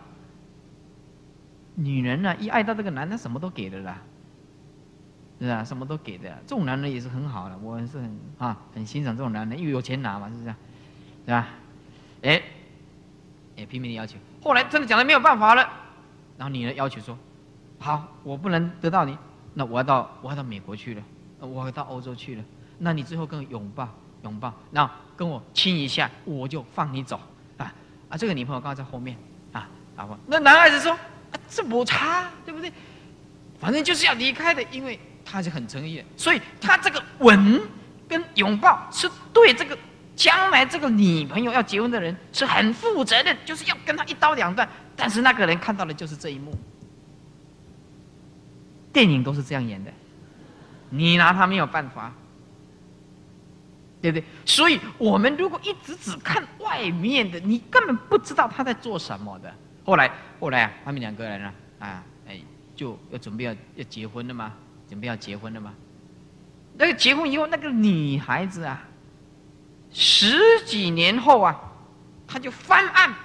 女人呢、啊，一爱到这个男的，什么都给的啦。是啊，什么都给的，这种男人也是很好的，我是很啊很欣赏这种男人，因为有钱拿嘛，是不是、啊？是吧？哎，也拼命的要求，后来真的讲的没有办法了，然后女人要求说：“好，我不能得到你，那我要到我要到美国去了，我要到欧洲去了，那你最后跟我拥抱拥抱，然后跟我亲一下，我就放你走啊啊！”这个女朋友刚好在后面啊，然后那男孩子说：“啊，这没差，对不对？反正就是要离开的，因为。”他是很诚意的，所以他这个吻跟拥抱是对这个将来这个女朋友要结婚的人是很负责任，就是要跟他一刀两断。但是那个人看到的就是这一幕，电影都是这样演的，你拿他没有办法，对不对？所以我们如果一直只看外面的，你根本不知道他在做什么的。后来，后来啊，他们两个人啊，啊，哎，就要准备要要结婚了吗？准备要结婚了吗？那个结婚以后，那个女孩子啊，十几年后啊，她就翻案，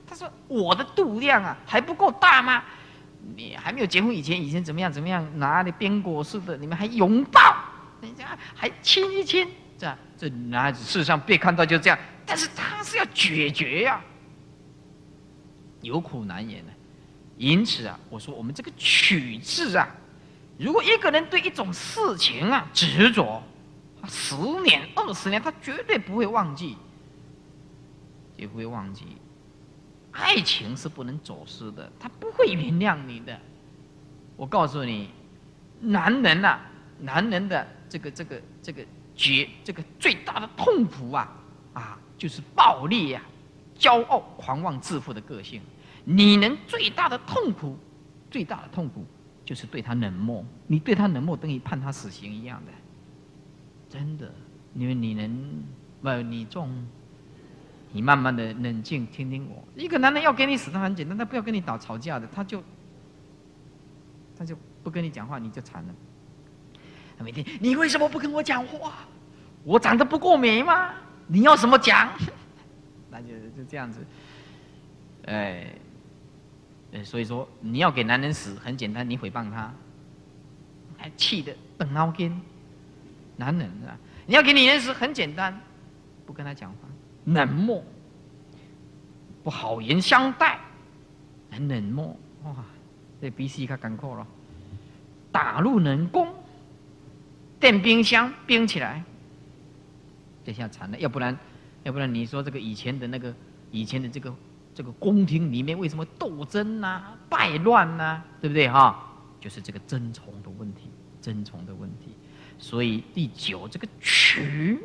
他说我的度量啊还不够大吗？你还没有结婚以前，以前怎么样怎么样，拿的边果似的，你们还拥抱，人家还亲一亲，这样这男孩子事实上被看到就这样，但是他是要决绝呀、啊，有苦难言呢、啊。因此啊，我说我们这个取字啊，如果一个人对一种事情啊执着，十年二十年，他绝对不会忘记，绝不会忘记。爱情是不能走失的，他不会原谅你的。我告诉你，男人啊，男人的这个这个这个绝，这个最大的痛苦啊啊，就是暴力呀、啊、骄傲、狂妄、自负的个性。女人最大的痛苦，最大的痛苦就是对他冷漠。你对他冷漠，等于判他死刑一样的，真的。因为女人，不，你重。你慢慢的冷静，听听我。一个男人要给你死，他很简单，他不要跟你打吵架的，他就他就不跟你讲话，你就惨了。他每天，你为什么不跟我讲话？我长得不够美吗？你要什么讲？那就就这样子。哎，所以说你要给男人死很简单，你诽谤他，还气得等凹根。男人啊，你要给女人死很简单，不跟他讲话。冷漠，不好言相待，很冷漠哇！这比死较艰苦了。打入冷宫，电冰箱冰起来，这下惨了。要不然，要不然你说这个以前的那个以前的这个这个宫廷里面为什么斗争啊、败乱啊，对不对哈？就是这个争宠的问题，争宠的问题。所以第九这个曲。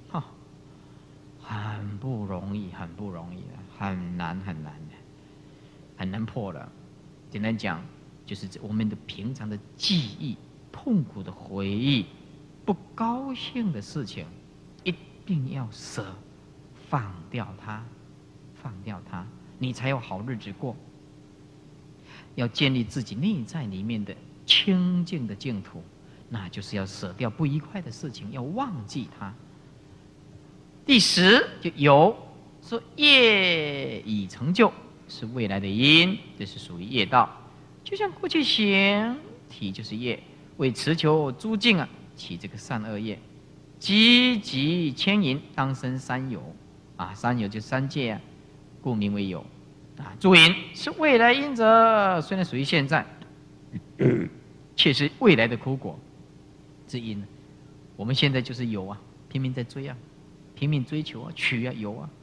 很不容易，很不容易的，很难很难的，很难破的。简单讲，就是我们的平常的记忆、痛苦的回忆、不高兴的事情，一定要舍，放掉它，放掉它，你才有好日子过。要建立自己内在里面的清净的净土，那就是要舍掉不愉快的事情，要忘记它。第十就有说业已成就，是未来的因，这是属于业道。就像过去行体就是业，为持求诸境啊，起这个善恶业，积极牵引，当生三有啊，三有就三界啊，故名为有啊。诸因是未来因者，虽然属于现在，却是未来的苦果之因。我们现在就是有啊，拼命在追啊。拼命追求啊，取啊，有啊。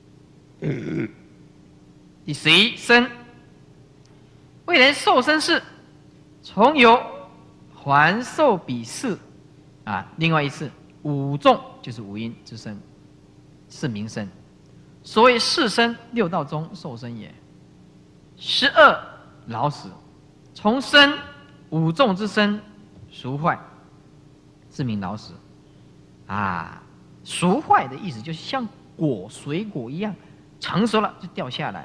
第十一生，为人受生事，从有还受彼事啊。另外一次，五众就是五阴之身，是名生。所谓四生，六道中受生也。十二老死，从生五众之身，熟坏，是名老死啊。熟坏的意思就是像果水果一样，成熟了就掉下来。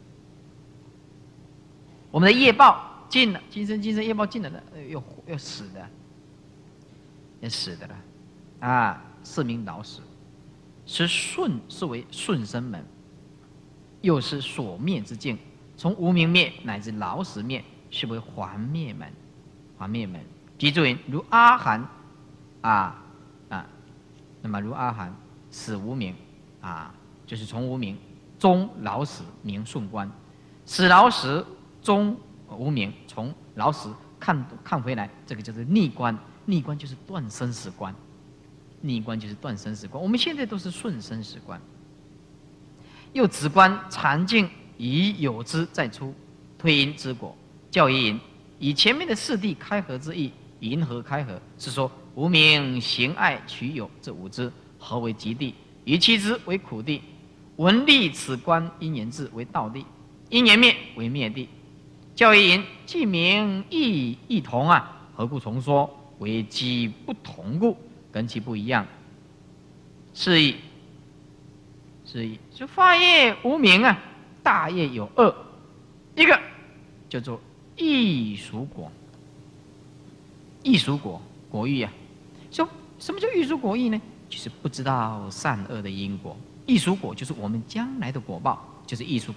我们的业报尽了，今生今生业报尽了的，又又死的，要死的了啊！是名老死，是顺，是为顺生门，又是所灭之境。从无明灭乃至老死灭，是为还灭门，还灭门。记住云，如阿含啊。那么如阿含死无明啊，就是从无明终老死名顺观，死老死终无明，从老死看看回来，这个就是逆观。逆观就是断生死观，逆观就是断生死观。我们现在都是顺生死观。又止观禅境以有之再出，推因之果，教于因，以前面的四谛开合之意，因何开合？是说无明行爱取有这五支，何为极地？以其之为苦地。闻立此观因缘智为道地，因缘灭为灭地。教于因，既名异异同啊，何故重说？为机不同故，跟其不一样。是意，是意。就法业无明啊，大业有二，一个叫做异熟果，异熟果果欲啊。说什么叫异熟果欲呢？就是不知道善恶的因果。异熟果就是我们将来的果报，就是异熟果。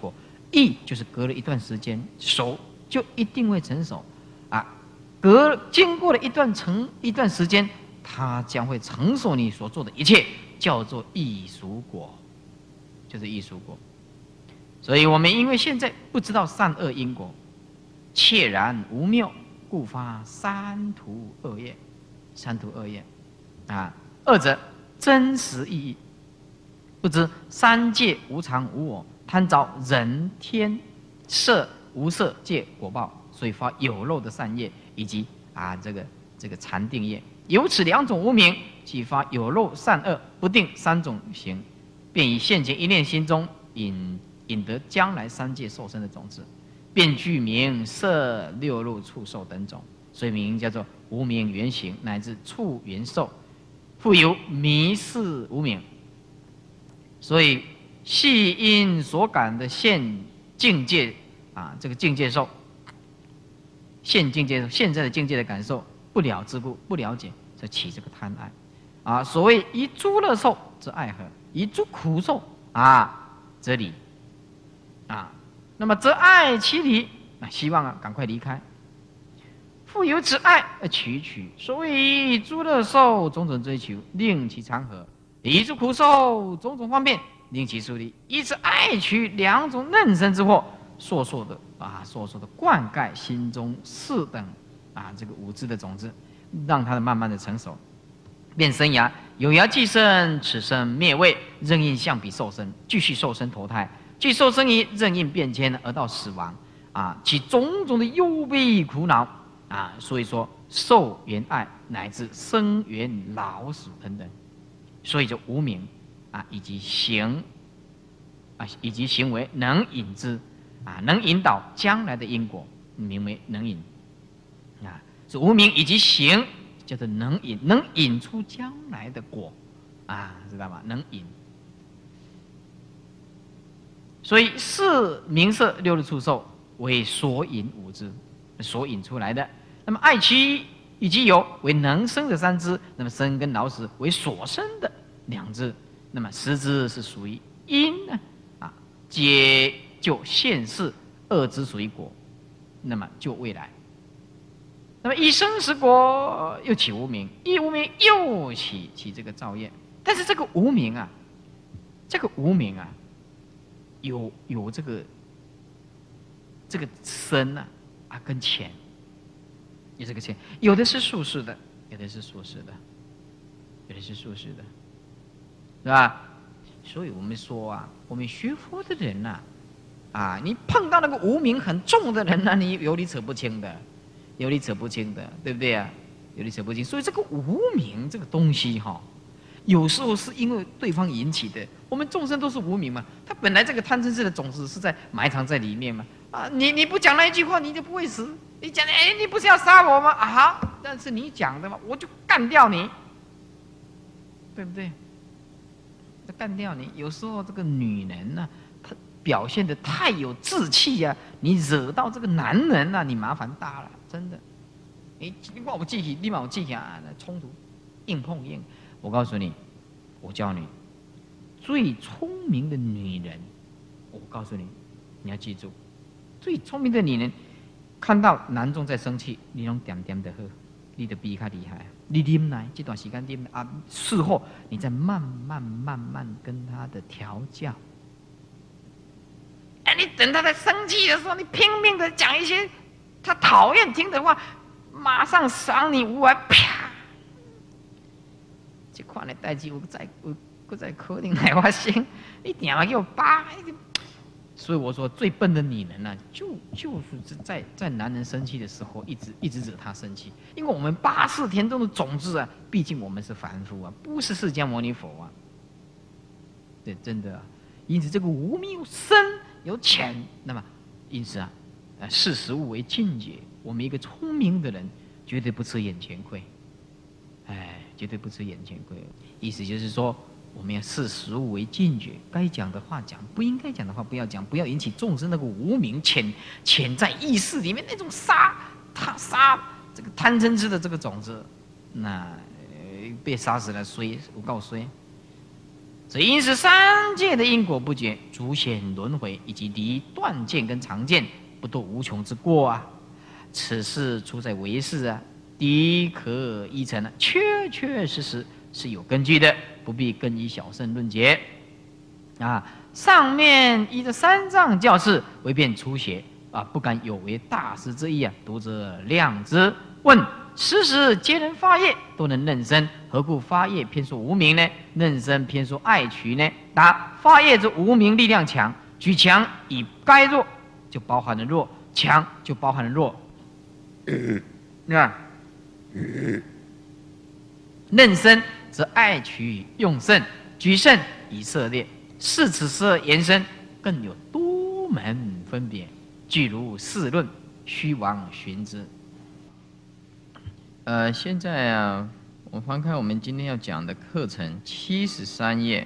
意就是隔了一段时间，熟就一定会成熟，啊，隔经过了一段成一段时间，它将会成熟你所做的一切，叫做异熟果，就是异熟果。所以我们因为现在不知道善恶因果，切然无谬，故发三途恶业。三途恶业，啊，二者真实意义，不知三界无常无我，贪着人天色无色界果报，所以发有漏的善业，以及啊这个这个禅定业。由此两种无明，即发有漏善恶不定三种行，便以现前一念心中引引得将来三界受生的种子，便具名色六路触受等种，所以名叫做无明原形乃至触缘受，复有迷事无明。所以系因所感的现境界啊，这个境界受，现境界现在的境界的感受不了之故，不了解，则起这个贪爱啊。所谓以诸乐受则爱河，以诸苦受啊则离啊。那么则爱其离，啊，希望啊赶快离开。复有此爱而取取，所谓以诸乐受种种追求，令其长和；以诸苦受种种方便，令其疏离。以此爱取两种嫩生之祸，烁烁的啊，烁烁的灌溉心中四等啊这个五支的种子，让它慢慢的成熟，变生涯。有涯既生，此生灭位，任因相比受生，继续受生投胎，继受生于任因变迁而到死亡啊，其种种的忧悲苦恼。啊，所以说受缘爱乃至生缘老死等等，所以就无明啊，以及行啊，以及行为能引之啊，能引导将来的因果，名为能引啊。是无明以及行叫做能引，能引出将来的果啊，知道吗？能引。所以四名色六路触受为所引五支，所引出来的。那么爱其以及有为能生的三支，那么生跟老死为所生的两支，那么十支是属于因呢啊，皆就现世，二支属于果，那么就未来。那么以生死果又起无明，一无明又起起这个造业，但是这个无明啊，这个无明啊，有有这个这个生啊啊跟浅。有这个钱，有的是术士的，有的是术士的，有的是术士的，是吧？所以我们说啊，我们学佛的人呐、啊，啊，你碰到那个无名很重的人呢、啊，你有理扯不清的，有理扯不清的，对不对啊？有理扯不清。所以这个无名这个东西哈、哦，有时候是因为对方引起的。我们众生都是无名嘛，他本来这个贪嗔痴的种子是在埋藏在里面嘛。啊，你你不讲那一句话，你就不会死。你讲的，哎，你不是要杀我吗？啊，但是你讲的嘛，我就干掉你，对不对？就干掉你。有时候这个女人呢、啊，她表现的太有志气呀、啊，你惹到这个男人啊，你麻烦大了，真的。你你把我记起，立马我记起啊，那冲突，硬碰硬。我告诉你，我教你，最聪明的女人，我告诉你，你要记住，最聪明的女人。看到男众在生气，你用点点的喝，你的比他厉害。你啉来这段时间啉啊，事后你再慢慢慢慢跟他的调教。哎，你等他在生气的时候，你拼命的讲一些他讨厌听的话，马上赏你五百，啪！这款的代志我再我我再可能来发生，你定要给我扒。所以我说，最笨的女人呢、啊，就就是在在男人生气的时候，一直一直惹他生气。因为我们八世田中的种子啊，毕竟我们是凡夫啊，不是释迦牟尼佛啊。对，真的啊。因此，这个无明有深有浅，那么因此啊，呃，视食物为境界。我们一个聪明的人，绝对不吃眼前亏，哎，绝对不吃眼前亏。意思就是说。我们要视食物为禁绝，该讲的话讲，不应该讲的话不要讲，不要引起众生那个无明潜潜在意识里面那种杀他杀这个贪嗔痴的这个种子，那、呃、被杀死了谁？我告诉谁？ 这因是三界的因果不绝，诸显轮回，以及离断见跟常见，不堕无穷之过啊！此事出在唯识啊，的可依成啊，确确实实是有根据的，不必更以小圣论解啊。上面依着三藏教示为便出邪啊，不敢有违大师之意啊，读者谅之。问：时时皆能发业，都能任生，何故发业偏说无明呢？任生偏说爱取呢？答：发业之无明力量强，举强以该弱，就包含了弱；强就包含了弱。你看，任生则爱取用胜，举胜以色列。是此十二延伸，更有多门分别，具如四论，须往寻之。呃，现在啊，我翻开我们今天要讲的课程七十三页，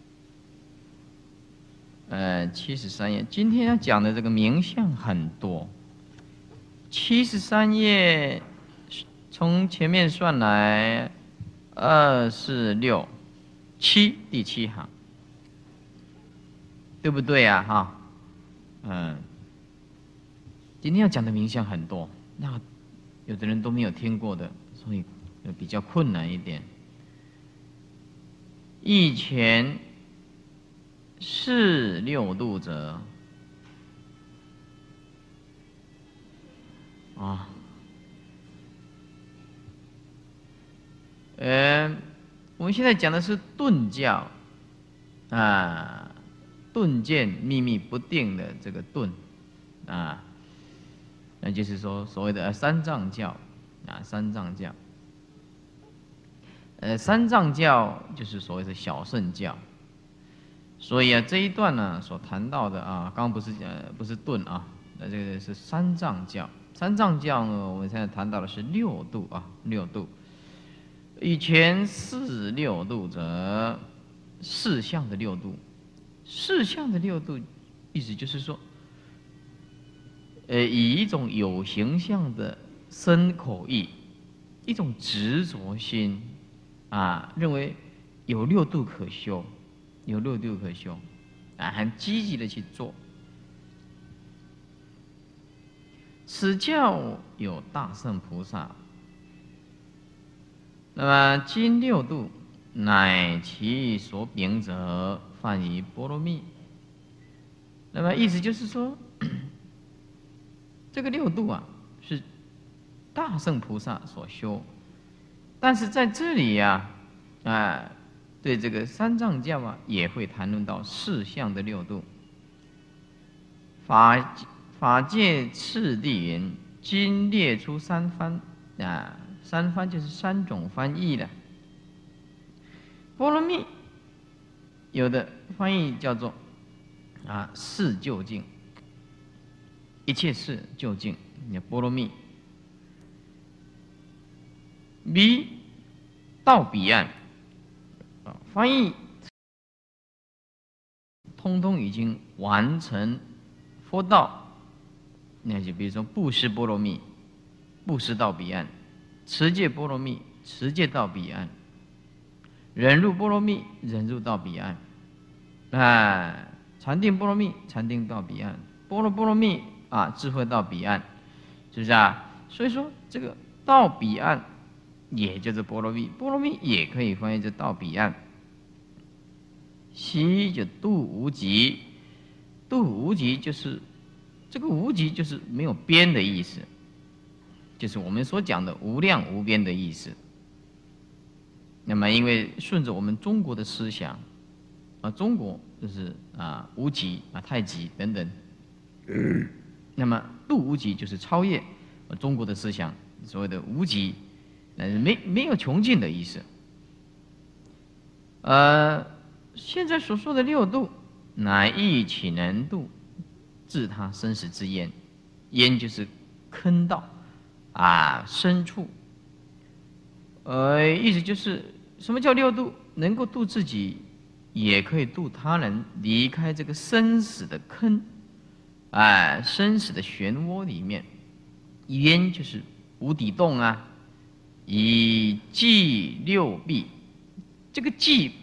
呃，七十三页，今天要讲的这个名相很多。七十三页，从前面算来，二四六七，第七行。对不对啊？哈，嗯，今天要讲的名相很多，那有的人都没有听过的，所以比较困难一点。以前是六度者啊，呃，我们现在讲的是顿教啊。顿见秘密不定的这个顿啊，那就是说所谓的三藏教啊，三藏教，呃，三藏教就是所谓的小乘教。所以啊，这一段呢所谈到的啊，刚刚不是呃不是顿啊，那这个是三藏教。三藏教呢，我们现在谈到的是六度啊，六度。以前四六度者，四相的六度。四相的六度，意思就是说，呃，以一种有形象的身口意，一种执着心，啊，认为有六度可修，有六度可修，啊，很积极的去做。此教有大圣菩萨，那么今六度乃其所秉者。泛于波罗蜜，那么意思就是说，这个六度啊是大圣菩萨所修，但是在这里呀、啊，啊，对这个三藏教啊也会谈论到四相的六度。法法界次第云，今列出三番啊，三番就是三种翻译了。波罗蜜。有的翻译叫做啊事究竟，一切事究竟，你波罗蜜。离到彼岸，啊，翻译通通已经完成佛道，那就比如说布施波罗蜜，布施到彼岸；持戒波罗蜜，持戒到彼岸；忍辱波罗蜜，忍辱到彼岸。啊，禅定波罗蜜，禅定到彼岸；波罗波罗蜜啊，智慧到彼岸，是不是啊？所以说这个到彼岸，也就是波罗蜜，波罗蜜也可以翻译成到彼岸。悉就度无极，度无极就是这个无极就是没有边的意思，就是我们所讲的无量无边的意思。那么因为顺着我们中国的思想。啊，中国就是啊无极啊太极等等，嗯、那么度无极就是超越、啊、中国的思想，所谓的无极，那是没没有穷尽的意思。呃，现在所说的六度，乃一岂能度，治他生死之焉，焉就是坑道啊深处，呃，意思就是什么叫六度？能够度自己。也可以度他人离开这个生死的坑，哎，生死的漩涡里面。焉就是无底洞啊，以济六臂，这个济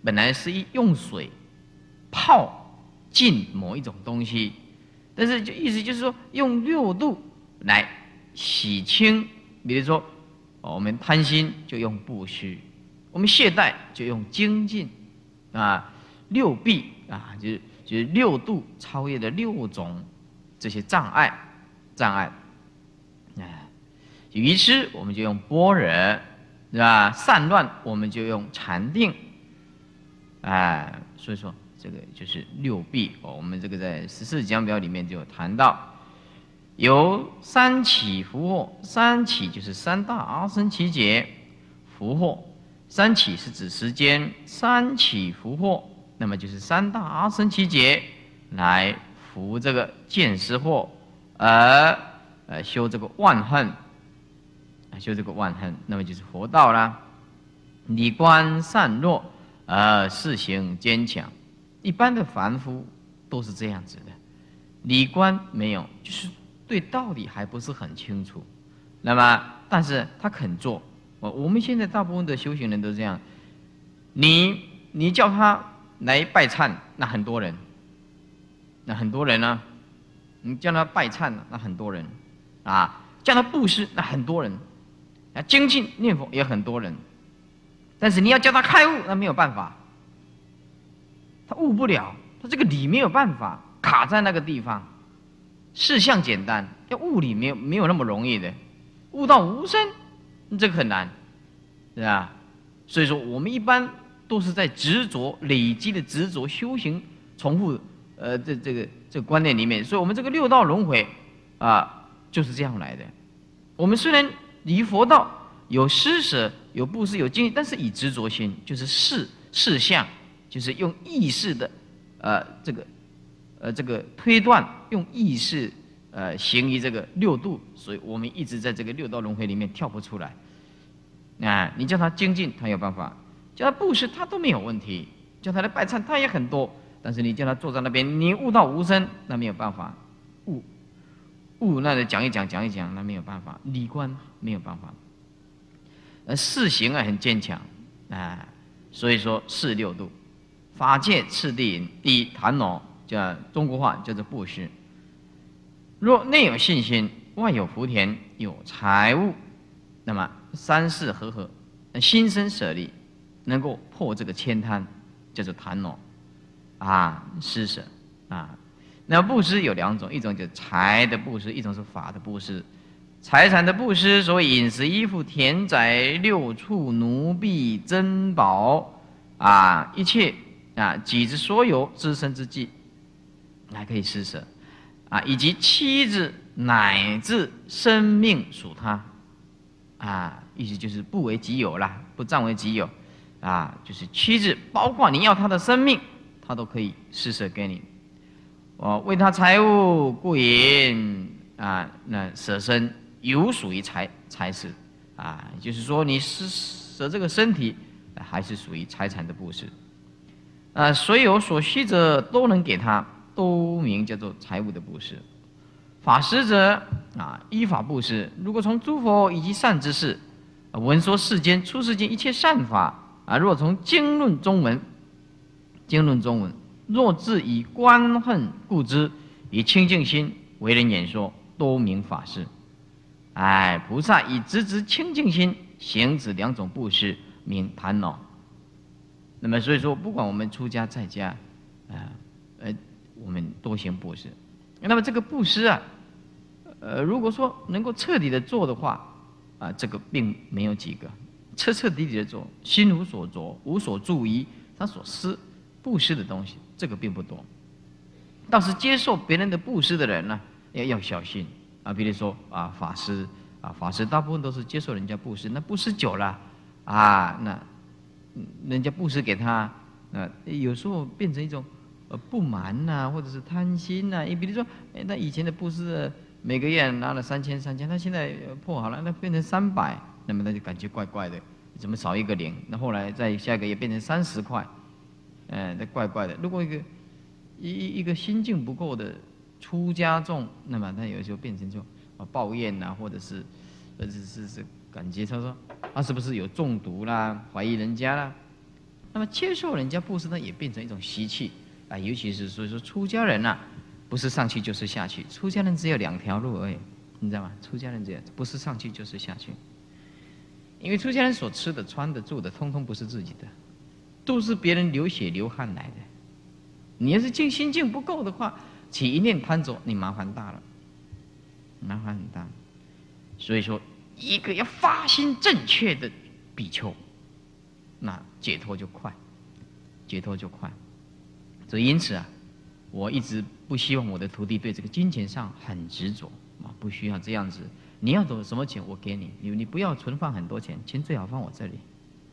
本来是一用水泡进某一种东西，但是就意思就是说，用六度来洗清。比如说，我们贪心就用布施，我们懈怠就用精进，啊，六臂啊，就是就是六度超越的六种这些障碍，障碍，哎，愚痴我们就用般若，是吧？散乱我们就用禅定，哎，所以说这个就是六臂。我们这个在十四讲表里面就有谈到，由三起伏惑，三起就是三大阿僧祇劫，伏惑，三起是指时间，三起伏惑，那么就是三大阿僧祇劫来伏这个见思惑，而呃修这个万恨，修这个万恨，那么就是佛道啦。理观善弱，而事行坚强。一般的凡夫都是这样子的，理观没有，就是对道理还不是很清楚。那么，但是他肯做。我我们现在大部分的修行人都这样，你你叫他来拜忏，那很多人，那很多人呢、啊，你叫他拜忏，那很多人，啊，叫他布施，那很多人，啊，精进念佛也很多人，但是你要叫他开悟，那没有办法，他悟不了，他这个理没有办法，卡在那个地方。事项简单，要悟理没有没有那么容易的，悟到无生，这个很难，是吧？所以说，我们一般都是在执着累积的执着修行重复，呃，这这个这个观念里面，所以我们这个六道轮回啊，就是这样来的。我们虽然离佛道有施舍、有布施、有精进，但是以执着心，就是事事项，就是用意识的，呃，这个。呃，这个推断用意识，呃，行于这个六度，所以我们一直在这个六道轮回里面跳不出来。啊，你叫他精进，他有办法；叫他布施，他都没有问题；叫他来拜忏，他也很多。但是你叫他坐在那边，你悟到无生，那没有办法；悟悟那讲一讲讲一讲，那没有办法；理观没有办法。呃，事行啊很坚强啊，所以说是六度，法界次第引，第一檀罗。叫中国话叫做布施。若内有信心，外有福田，有财物，那么三世和合，心生舍利，能够破这个悭贪，叫做檀罗啊，施舍啊。那布施有两种，一种就是财的布施，一种是法的布施。财产的布施，所谓饮食、衣服、田宅、六畜、奴婢、珍宝啊，一切啊，己之所有，自身之计。还可以施舍，啊，以及妻子乃至生命属他，啊，意思就是不为己有啦，不占为己有，啊，就是妻子，包括你要他的生命，他都可以施舍给你。哦，为他财物故饮啊，那舍身有属于财财事，啊，就是说你施舍这个身体，还是属于财产的布施，啊，所有所需者都能给他。都名叫做财物的布施。法师者啊，依法布施。如果从诸佛以及善知识闻说世间出世间一切善法啊，若从经论中文，经论中文，若自以观恨故知，以清净心为人演说，都名法师。哎，菩萨以直直清净心行此两种布施，名檀罗。那么所以说，不管我们出家在家，啊，呃。我们多行布施，那么这个布施啊，呃，如果说能够彻底的做的话，啊，这个并没有几个，彻彻底底的做，心无所着，无所注意，他所施布施的东西，这个并不多。倒是接受别人的布施的人呢，要要小心啊，比如说啊，法师啊，法师大部分都是接受人家布施，那布施久了啊，那人家布施给他，啊，有时候变成一种。呃，不满呐、啊，或者是贪心呐、啊。你比如说，哎，那以前的布施，每个月拿了三千三千，他现在破好了，那变成三百，那么他就感觉怪怪的，怎么少一个零？那后来再下个月变成三十块，哎，那怪怪的。如果一个一一个心境不够的出家众，那么他有时候变成就啊抱怨呐、啊，或者是，或者是是感觉他说他是不是有中毒啦，怀疑人家啦。 那么接受人家布施呢，也变成一种习气啊。尤其是所以说出家人啊，不是上去就是下去，出家人只有两条路而已，你知道吗？出家人只有不是上去就是下去，因为出家人所吃的、穿的、住的，通通不是自己的，都是别人流血流汗来的。你要是净心境不够的话，起一念贪着，你麻烦大了，麻烦很大。所以说，一个要发心正确的比丘，那解脱就快，解脱就快。所以因此啊，我一直不希望我的徒弟对这个金钱上很执着啊，不需要这样子。你要懂什么钱，我给你，你你不要存放很多钱，钱最好放我这里。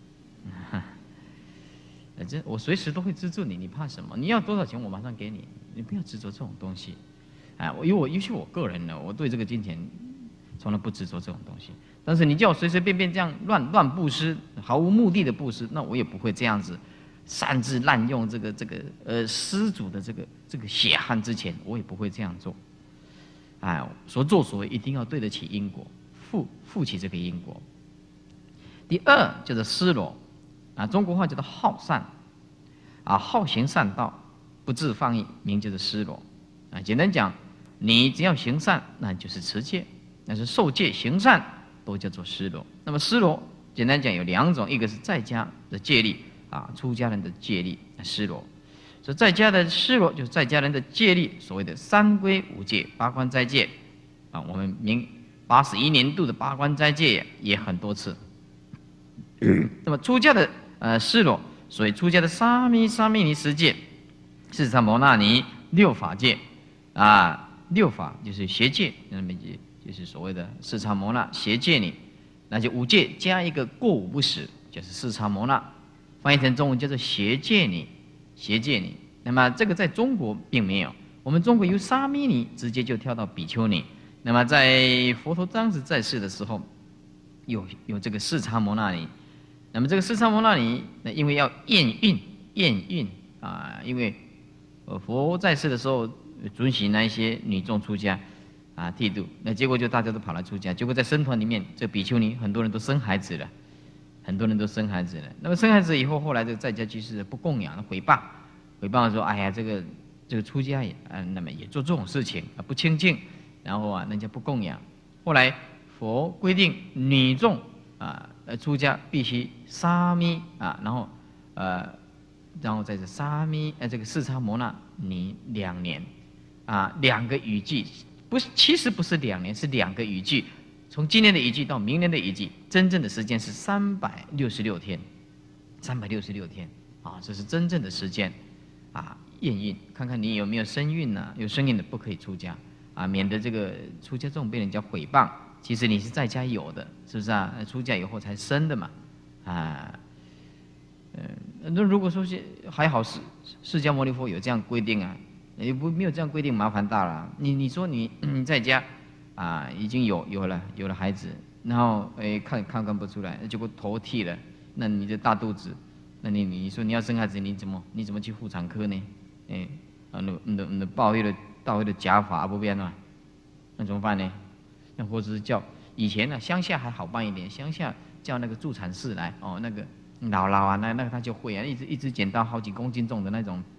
这我随时都会资助你，你怕什么？你要多少钱，我马上给你，你不要执着这种东西。哎，我因为我尤其我个人呢，我对这个金钱从来不执着这种东西。但是你叫我随随便便这样乱乱布施，毫无目的的布施，那我也不会这样子擅自滥用这个这个呃施主的这个这个血汗之前，我也不会这样做。哎，所作所为一定要对得起因果，负负起这个因果。第二叫做施罗。啊，中国话叫做好善，啊，好行善道，不自放逸，名叫做施罗。啊，简单讲，你只要行善，那就是持戒；那是受戒行善，都叫做施罗。那么施罗，简单讲有两种，一个是在家的戒律，啊，出家人的戒律，施罗。所以在家的施罗，就是在家人的戒律，所谓的三规五戒、八关斋戒。啊，我们明八十一年度的八关斋戒也很多次。那么出家的。呃，施罗，所以出家的沙弥、沙弥尼十戒，四禅摩那尼六法戒，啊，六法就是邪戒，那么就就是所谓的四禅摩那邪戒你，那就五戒加一个过午不食，就是四禅摩那，翻译成中文叫做邪戒你，邪戒你。那么这个在中国并没有，我们中国由沙弥尼直接就跳到比丘尼。那么在佛陀当时在世的时候，有有这个四禅摩那尼。那么这个四禅摩那尼，那因为要验孕，验孕啊，因为呃佛在世的时候准许那一些女众出家啊剃度，那结果就大家都跑来出家，结果在僧团里面，这比丘尼很多人都生孩子了，很多人都生孩子了。那么生孩子以后，后来这个在家居士不供养，诽谤，诽谤说，哎呀，这个这个出家也啊，那么也做这种事情啊，不清净，然后啊，人家不供养。后来佛规定女众啊。呃，出家必须沙弥啊，然后，呃，然后在这沙弥呃这个四禅摩那尼两年，啊，两个雨季，不是，其实不是两年，是两个雨季，从今年的雨季到明年的雨季，真正的时间是三百六十六天，三百六十六天啊，这是真正的时间啊，验孕，看看你有没有身孕呢、啊？有身孕的不可以出家啊，免得这个出家这种被人家诽谤。其实你是在家有的，是不是啊？出家以后才生的嘛，啊，嗯，那如果说是还好释释迦牟尼佛有这样规定啊，也不没有这样规定麻烦大了。你你说你你在家啊已经有有了有了孩子，然后哎看看看不出来，结果头剃了，那你的大肚子，那你你说你要生孩子，你怎么你怎么去妇产科呢？哎，啊那那那报那个到那个假发不变了，那怎么办呢？或者是叫以前呢，乡下还好办一点，乡下叫那个助产士来哦，那个姥姥啊，那那个他就会啊，一支一支剪刀好几公斤重的那种，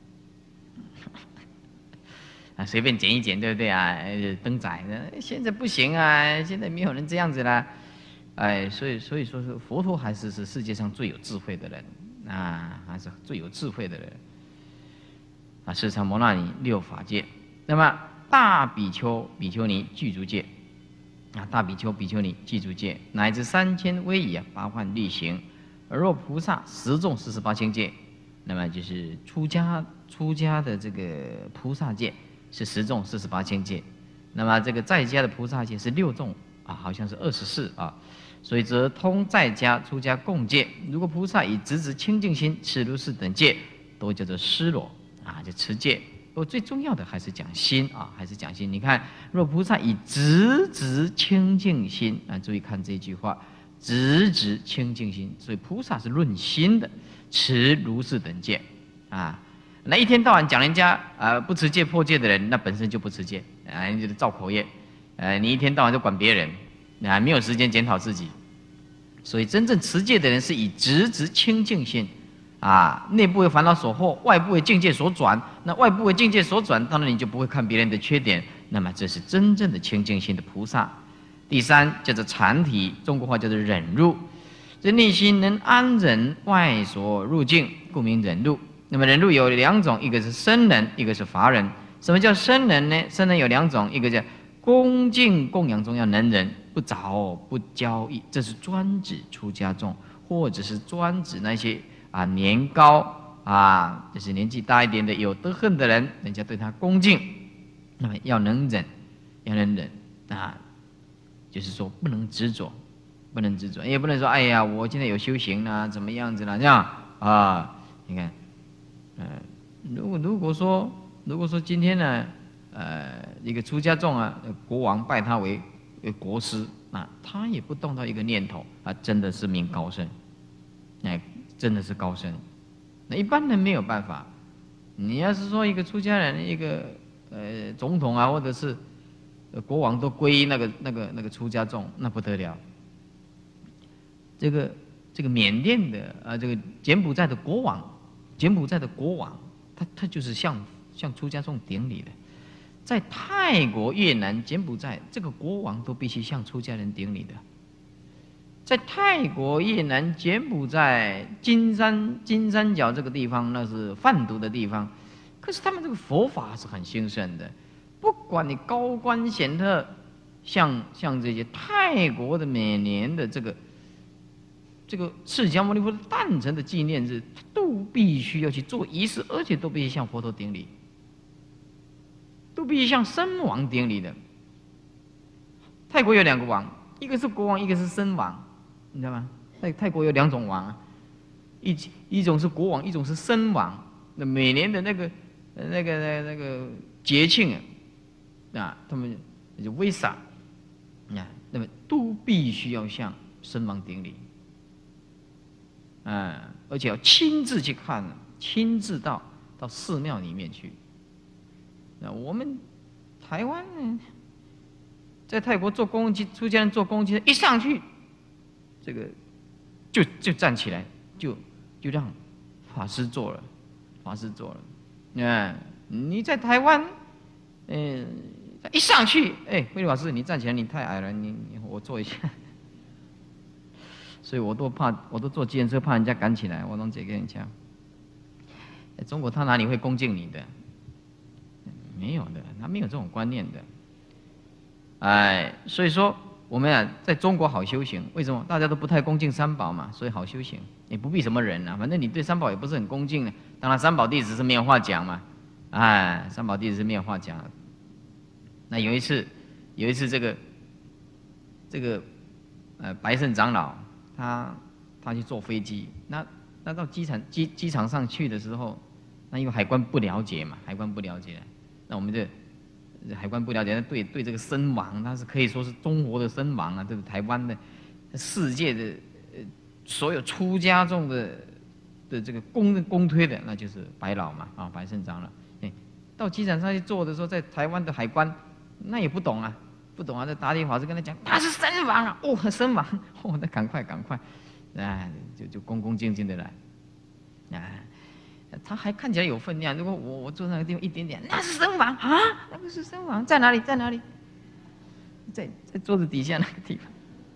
啊随便剪一剪，对不对啊？登载的，现在不行啊，现在没有人这样子啦，哎，所以所以说是佛陀还是是世界上最有智慧的人啊，还是最有智慧的人啊，四禅摩那尼六法界，那么大比丘比丘尼具足戒。啊，大比丘、比丘尼记住戒，乃至三千威仪啊，八万律行。而若菩萨十众四十八千戒，那么就是出家出家的这个菩萨戒是十众四十八千戒，那么这个在家的菩萨戒是六众啊，好像是二十四啊。所以则通在家出家共戒。如果菩萨以直直清净心持如是等戒，都叫做施罗啊，就持戒。不过最重要的还是讲心啊，还是讲心。你看，若菩萨以直直清净心啊，注意看这句话，直直清净心。所以菩萨是论心的，持如是等戒啊。那一天到晚讲人家啊不持戒破戒的人，那本身就不持戒啊，你就是造口业。呃，你一天到晚就管别人啊，没有时间检讨自己。所以真正持戒的人是以直直清净心啊，内部为烦恼所惑，外部为境界所转。那外部为境界所转，当然你就不会看别人的缺点。那么这是真正的清净心的菩萨。第三叫做禅体，中国话叫做忍辱。这内心能安忍外所入境，故名忍辱。那么忍辱有两种，一个是僧人，一个是法忍。什么叫僧人呢？僧人有两种，一个叫恭敬供养中要能忍，不着不交易，这是专指出家众，或者是专指那些啊年高啊，就是年纪大一点的有德行的人，人家对他恭敬，那么要能忍，要能忍啊，就是说不能执着，不能执着，也不能说哎呀，我现在有修行啦、啊，怎么样子啦、啊，这样啊，你看，嗯、呃，如果如果说如果说今天呢，呃，一个出家众啊，国王拜他为为国师，那他也不动到一个念头啊，真的是名高僧，哎，真的是高僧。那一般人没有办法。你要是说一个出家人，一个呃总统啊，或者是国王都皈依那个那个那个出家众，那不得了。这个这个缅甸的啊，这个柬埔寨的国王，柬埔寨的国王，他他就是向向出家众顶礼的。在泰国、越南、柬埔寨，这个国王都必须向出家人顶礼的。在泰国、越南、柬埔寨、金山金三角这个地方，那是贩毒的地方，可是他们这个佛法是很兴盛的。不管你高官显赫，像像这些泰国的每年的这个这个释迦牟尼佛的诞辰的纪念日，都必须要去做仪式，而且都必须向佛陀顶礼。都必须向僧王顶礼的。泰国有两个王，一个是国王，一个是僧王，你知道吗？在泰国有两种王啊，一一种是国王，一种是僧王。那每年的那个那个那个节庆啊，啊，他们就威萨啊，那么都必须要向僧王顶礼，啊，而且要亲自去看，亲自到到寺庙里面去。那我们台湾呢，在泰国做公共机，出家人做公共机车一上去，这个就就站起来，就就让法师做了，法师做了。啊，你在台湾，嗯、呃，一上去，哎，慧律法师，你站起来，你太矮了，你你我坐一下。所以我都怕，我都坐计程车，怕人家赶起来，我弄这个人家。中国他哪里会恭敬你的？没有的，他没有这种观念的。哎，所以说我们啊，在中国好修行，为什么？大家都不太恭敬三宝嘛，所以好修行。也不必什么人啊，反正你对三宝也不是很恭敬的。当然，三宝弟子是没有话讲嘛，哎，三宝弟子是没有话讲的。那有一次，有一次这个这个呃白胜长老，他他去坐飞机，那那到机场机机场上去的时候，那因为海关不了解嘛，海关不了解。那我们这海关不了解，对对这个僧王，他是可以说是中国的僧王啊，这是台湾的、世界的呃所有出家众的的这个公公推的，那就是白老嘛，啊，白胜长老。哎，到机场上去坐的时候，在台湾的海关那也不懂啊，不懂啊，这达理法师跟他讲，他是僧王啊，哦，僧王，哦，那赶快赶快，哎，就就恭恭敬敬的来，哎。他还看起来有分量。如果我我坐那个地方一点点，那是僧王啊，那个是僧王，在哪里？在哪里？在在桌子底下那个地方。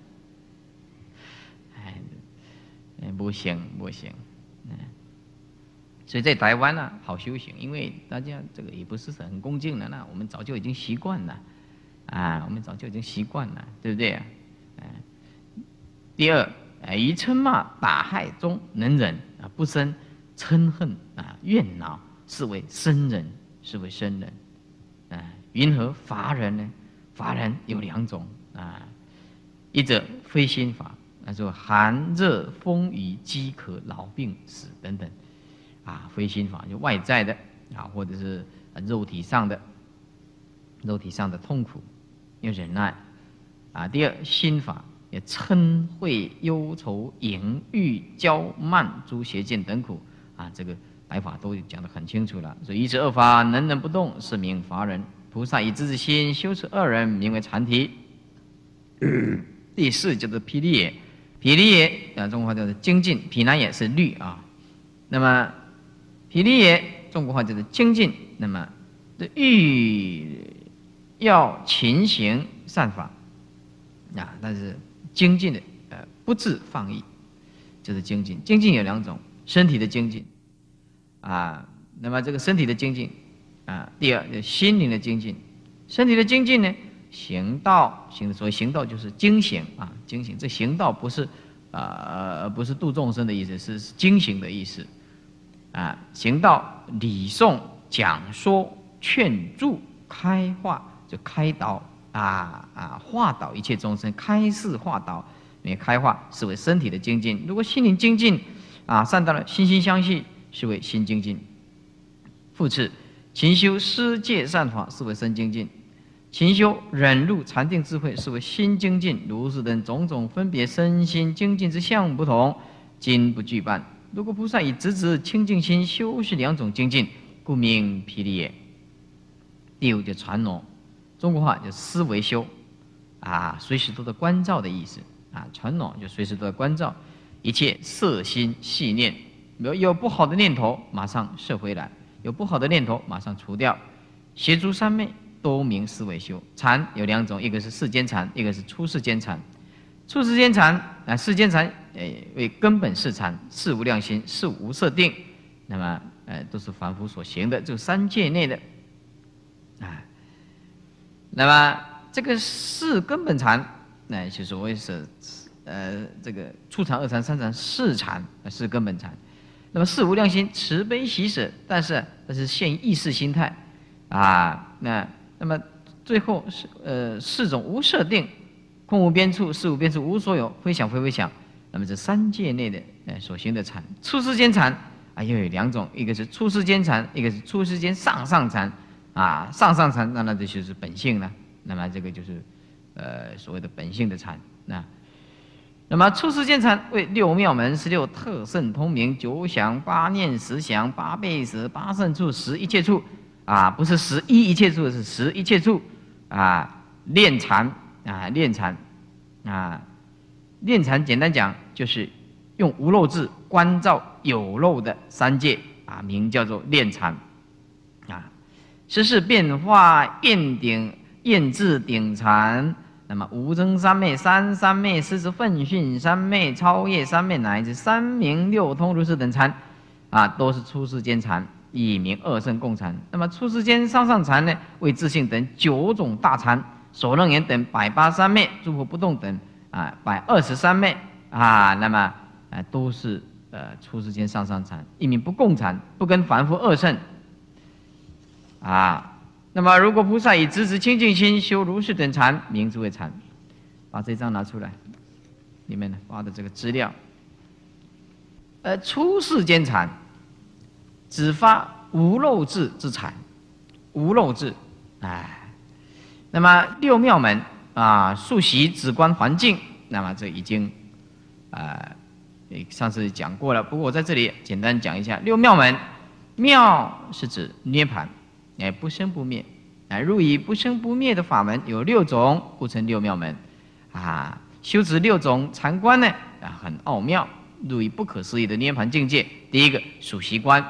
哎，哎，不行不行，嗯。所以在台湾呢、啊，好修行，因为大家这个也不是很恭敬的，那我们早就已经习惯了，啊，我们早就已经习惯了，对不对啊？啊，第二，以嗔骂打害中能忍啊，不生嗔恨啊，怨恼，是为僧人，是为僧人。啊，云何法人呢？法人有两种啊，一者非心法，那说寒热风雨饥渴老病死等等，啊，非心法就外在的啊，或者是肉体上的，肉体上的痛苦要忍耐。啊，第二心法也嗔恚忧愁淫欲骄慢诸邪见等苦。啊，这个白法都讲得很清楚了。所以一此二法能忍不动，是名法忍。菩萨以自之心修持二人，名为禅体。第四叫做毗梨耶，毗梨耶啊，中国话叫做精进，毗难也是律啊， 那么毗梨耶中国话就是精进，那么欲要勤行善法啊，但是精进的呃不自放逸，就是精进。精进有两种，身体的精进啊，那么这个身体的精进啊，第二就是心灵的精进。身体的精进呢，行道行，所谓行道就是精行啊，精行。这行道不是啊，不是度众生的意思，是精行的意思啊。行道礼诵、讲说、劝助、开化，就开导啊啊，化导一切众生，开示化导，因为开化是为身体的精进。如果心灵精进啊，善到了心心相系，是为心精进。复次，勤修施戒善法，是为身精进；勤修忍辱禅定智慧，是为心精进。如是等种种分别身心精进之相不同，今不具办。如果菩萨以直直清净心修是两种精进，故名毗梨耶。第五就传脓，中国话就思维修啊，随时都在关照的意思啊。传脓就随时都在关照一切色心细念，有有不好的念头，马上摄回来。有不好的念头，马上除掉。协诸三昧，都名思维修。禅有两种，一个是世间禅，一个是出世间禅。出世间禅啊，世间禅诶为根本是禅，事无量心，事无设定，那么呃都是凡夫所行的，就三界内的啊。那么这个是根本禅，那就所谓是呃这个初禅、二禅、三禅、四禅是根本禅。那么事无量心，慈悲喜舍，但是这是现意识心态啊。那那么最后是呃四种无设定，空无边处，事无边处，无所有，非想非非想。那么这三界内的呃所行的禅，出世间禅啊又有两种，一个是出世间禅，一个是出世间上上禅啊。上上禅那那这就是本性了，那么这个就是呃所谓的本性的禅那。那么出世间禅为六妙门、十六特胜通明、九想、八念、十想、八倍舍、八胜处、十一切处啊，不是十一一切处，是十一切处啊。练禅啊，练禅啊，练禅简单讲就是用无漏智关照有漏的三界啊，名叫做练禅啊。十事变化验顶验智顶禅。那么无增三昧、三三昧、四之奋训三昧、超越三昧，乃至三明六通如是等禅啊，都是出世间禅，以名二圣共禅。那么出世间上上禅呢，为自性等九种大禅，所能言等百八三昧，诸佛不动等啊百二十三昧啊，那么啊都是呃出世间上上禅，一名不共禅，不跟凡夫二圣啊。那么，如果菩萨以直直清净心修如是等禅，名之为禅。把这张拿出来，里面发的这个资料。呃，出世间禅，只发无漏智之禅，无漏智，哎。那么六妙门啊，数习止观环境，那么这已经啊、呃，上次讲过了。不过我在这里简单讲一下，六妙门，妙是指涅盘。哎，不生不灭，哎，入以不生不灭的法门有六种，故称六妙门，啊，修持六种禅观呢，啊，很奥妙，入以不可思议的涅盘境界。第一个数习观，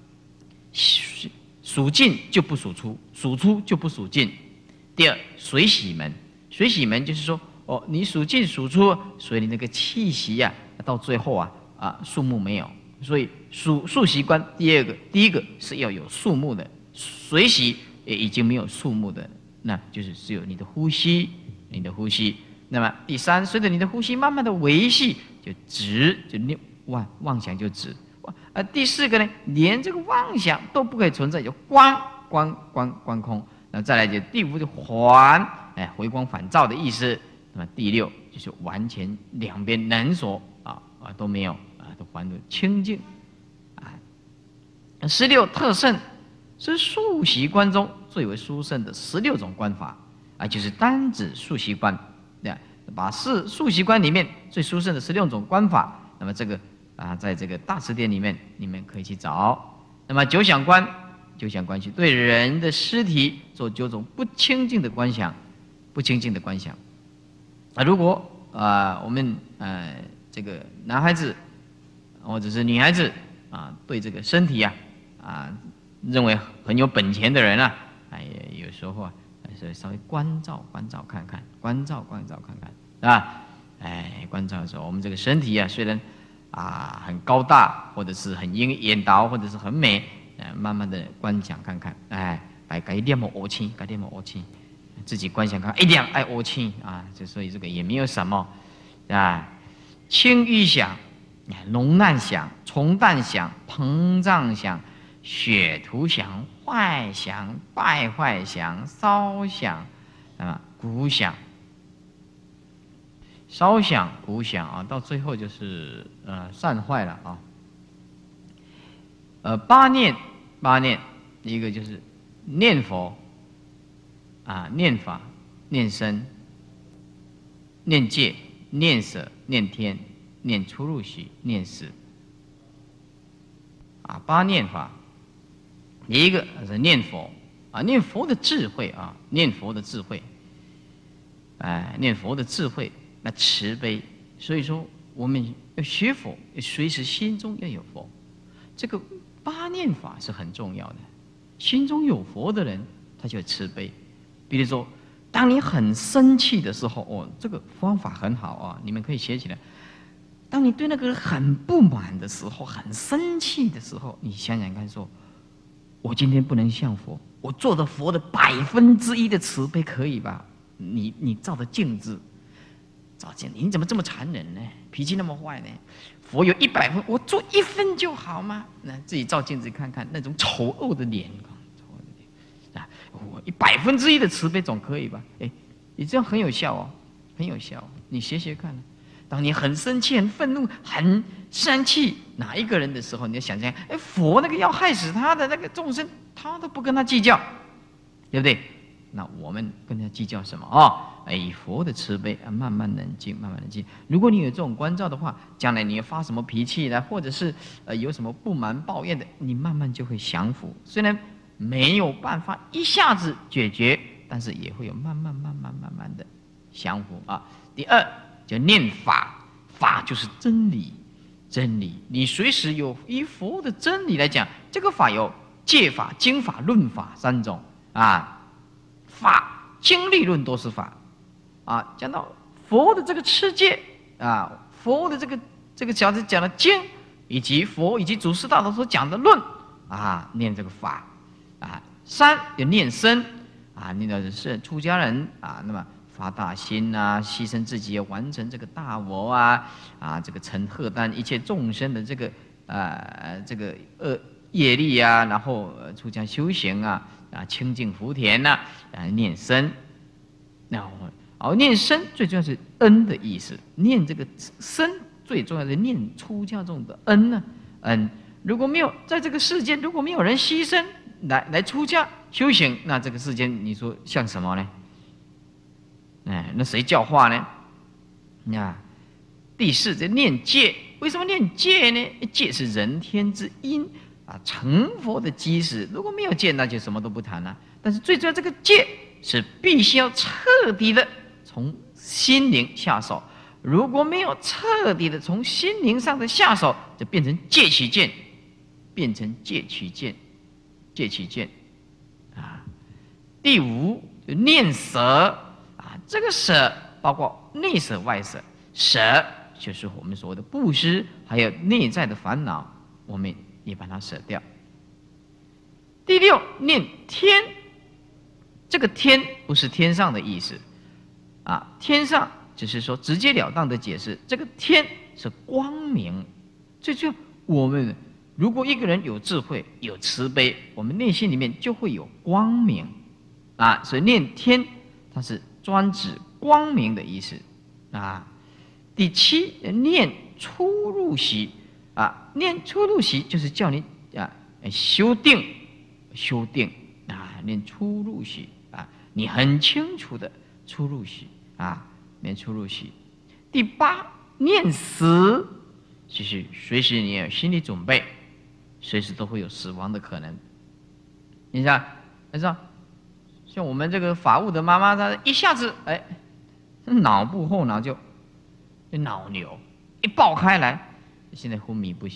数进就不数出，数出就不数进。第二随喜门，随喜门就是说，哦，你数进数出，所以你那个气息呀、啊，到最后啊啊数目没有，所以数数习观，第二个，第一个是要有数目的。随喜也已经没有数目的，那就是只有你的呼吸，你的呼吸。那么第三，随着你的呼吸慢慢的维系，就止，就妄妄想就止。啊，第四个呢，连这个妄想都不可以存在，就观观观观空。那再来就第五就还，哎，回光返照的意思。那么第六就是完全两边能所啊啊都没有啊，都还入清净啊。十六特胜。是数习观中最为殊胜的十六种观法啊，就是单指数习观，对，把是数习观里面最殊胜的十六种观法，那么这个啊，在这个大词典里面，你们可以去找。那么九想观，九想观去对人的尸体做九种不清净的观想，不清净的观想。啊，如果啊、呃、我们呃这个男孩子或者是女孩子啊，对这个身体啊啊认为很有本钱的人啊，哎，有时候啊，所以稍微关照关照看看，关照关照看看，是吧？哎，关照的时候，我们这个身体啊，虽然啊很高大，或者是很眼眼倒，或者是很美，呃，慢慢的观想看看，哎，改改念么恶气，改念么恶气，自己观想看，一念爱恶气啊，就所以这个也没有什么啊，轻欲想。浓淡想、重淡想、膨胀想、血图想、坏想、败坏想、烧想，啊，鼓想、烧想、鼓想啊，到最后就是呃散坏了啊。呃，八念，八念，一个就是念佛啊，念法、念身、念戒、念舍、念天。念出入息，念死，啊，八念法。一个是念佛啊，念佛的智慧啊，念佛的智慧，哎，念佛的智慧，那慈悲。所以说，我们要学佛，随时心中要有佛。这个八念法是很重要的。心中有佛的人，他就慈悲。比如说，当你很生气的时候，哦，这个方法很好啊，你们可以学起来。当你对那个人很不满的时候，很生气的时候，你想想看说，说我今天不能像佛，我做的佛的百分之一的慈悲可以吧？你你照着镜子，照镜子，你怎么这么残忍呢？脾气那么坏呢？佛有一百分，我做一分就好吗？那自己照镜子看看，那种丑恶的脸，丑恶的脸啊，我一百分之一的慈悲总可以吧？哎，你这样很有效哦，很有效，你学学看。当你很生气、很愤怒、很生气哪一个人的时候，你要想想，哎，佛那个要害死他的那个众生，他都不跟他计较，对不对？那我们跟他计较什么啊？哎，佛的慈悲啊，慢慢冷静，慢慢冷静。如果你有这种关照的话，将来你发什么脾气呢，或者是呃有什么不满抱怨的，你慢慢就会降服。虽然没有办法一下子解决，但是也会有慢慢、慢慢、慢慢的降服啊。第二。叫念法，法就是真理，真理。你随时有依佛的真理来讲，这个法有戒法、经法、论法三种啊。法、经、理论都是法啊。讲到佛的这个持戒啊，佛的这个这个讲的讲的经，以及佛以及祖师大德所讲的论啊，念这个法啊。三有念身啊，念的是出家人啊，那么。发大心啊，牺牲自己，完成这个大我啊啊，这个承荷担一切众生的这个呃这个恶业力啊，然后出家修行啊啊，清净福田呐啊，念身，然后哦念身最重要是恩的意思，念这个身最重要的念出家众的恩呢、啊、恩，如果没有在这个世间，如果没有人牺牲来来出家修行，那这个世间你说像什么呢？哎，那谁教化呢？啊，第四，这念戒，为什么念戒呢？戒是人天之因啊，成佛的基石。如果没有戒，那就什么都不谈了。但是最重要，这个戒是必须要彻底的从心灵下手。如果没有彻底的从心灵上的下手，就变成戒取见，变成戒取见，戒取见啊。第五，就念舍。这个舍包括内舍外舍，舍就是我们所谓的布施，还有内在的烦恼，我们也把它舍掉。第六，念天，这个天不是天上的意思啊，天上只是说直截了当的解释，这个天是光明。最重要，我们如果一个人有智慧、有慈悲，我们内心里面就会有光明啊，所以念天它是专指光明的意思啊。第七，念出入息啊，念出入息就是叫你啊修定，修定啊，念出入息啊，你很清楚的出入息啊，念出入息。第八，念死，就是随时你有心理准备，随时都会有死亡的可能。你知道，你知道。像我们这个法务的妈妈，她一下子哎，脑部后脑就就脑瘤一爆开来，现在昏迷不醒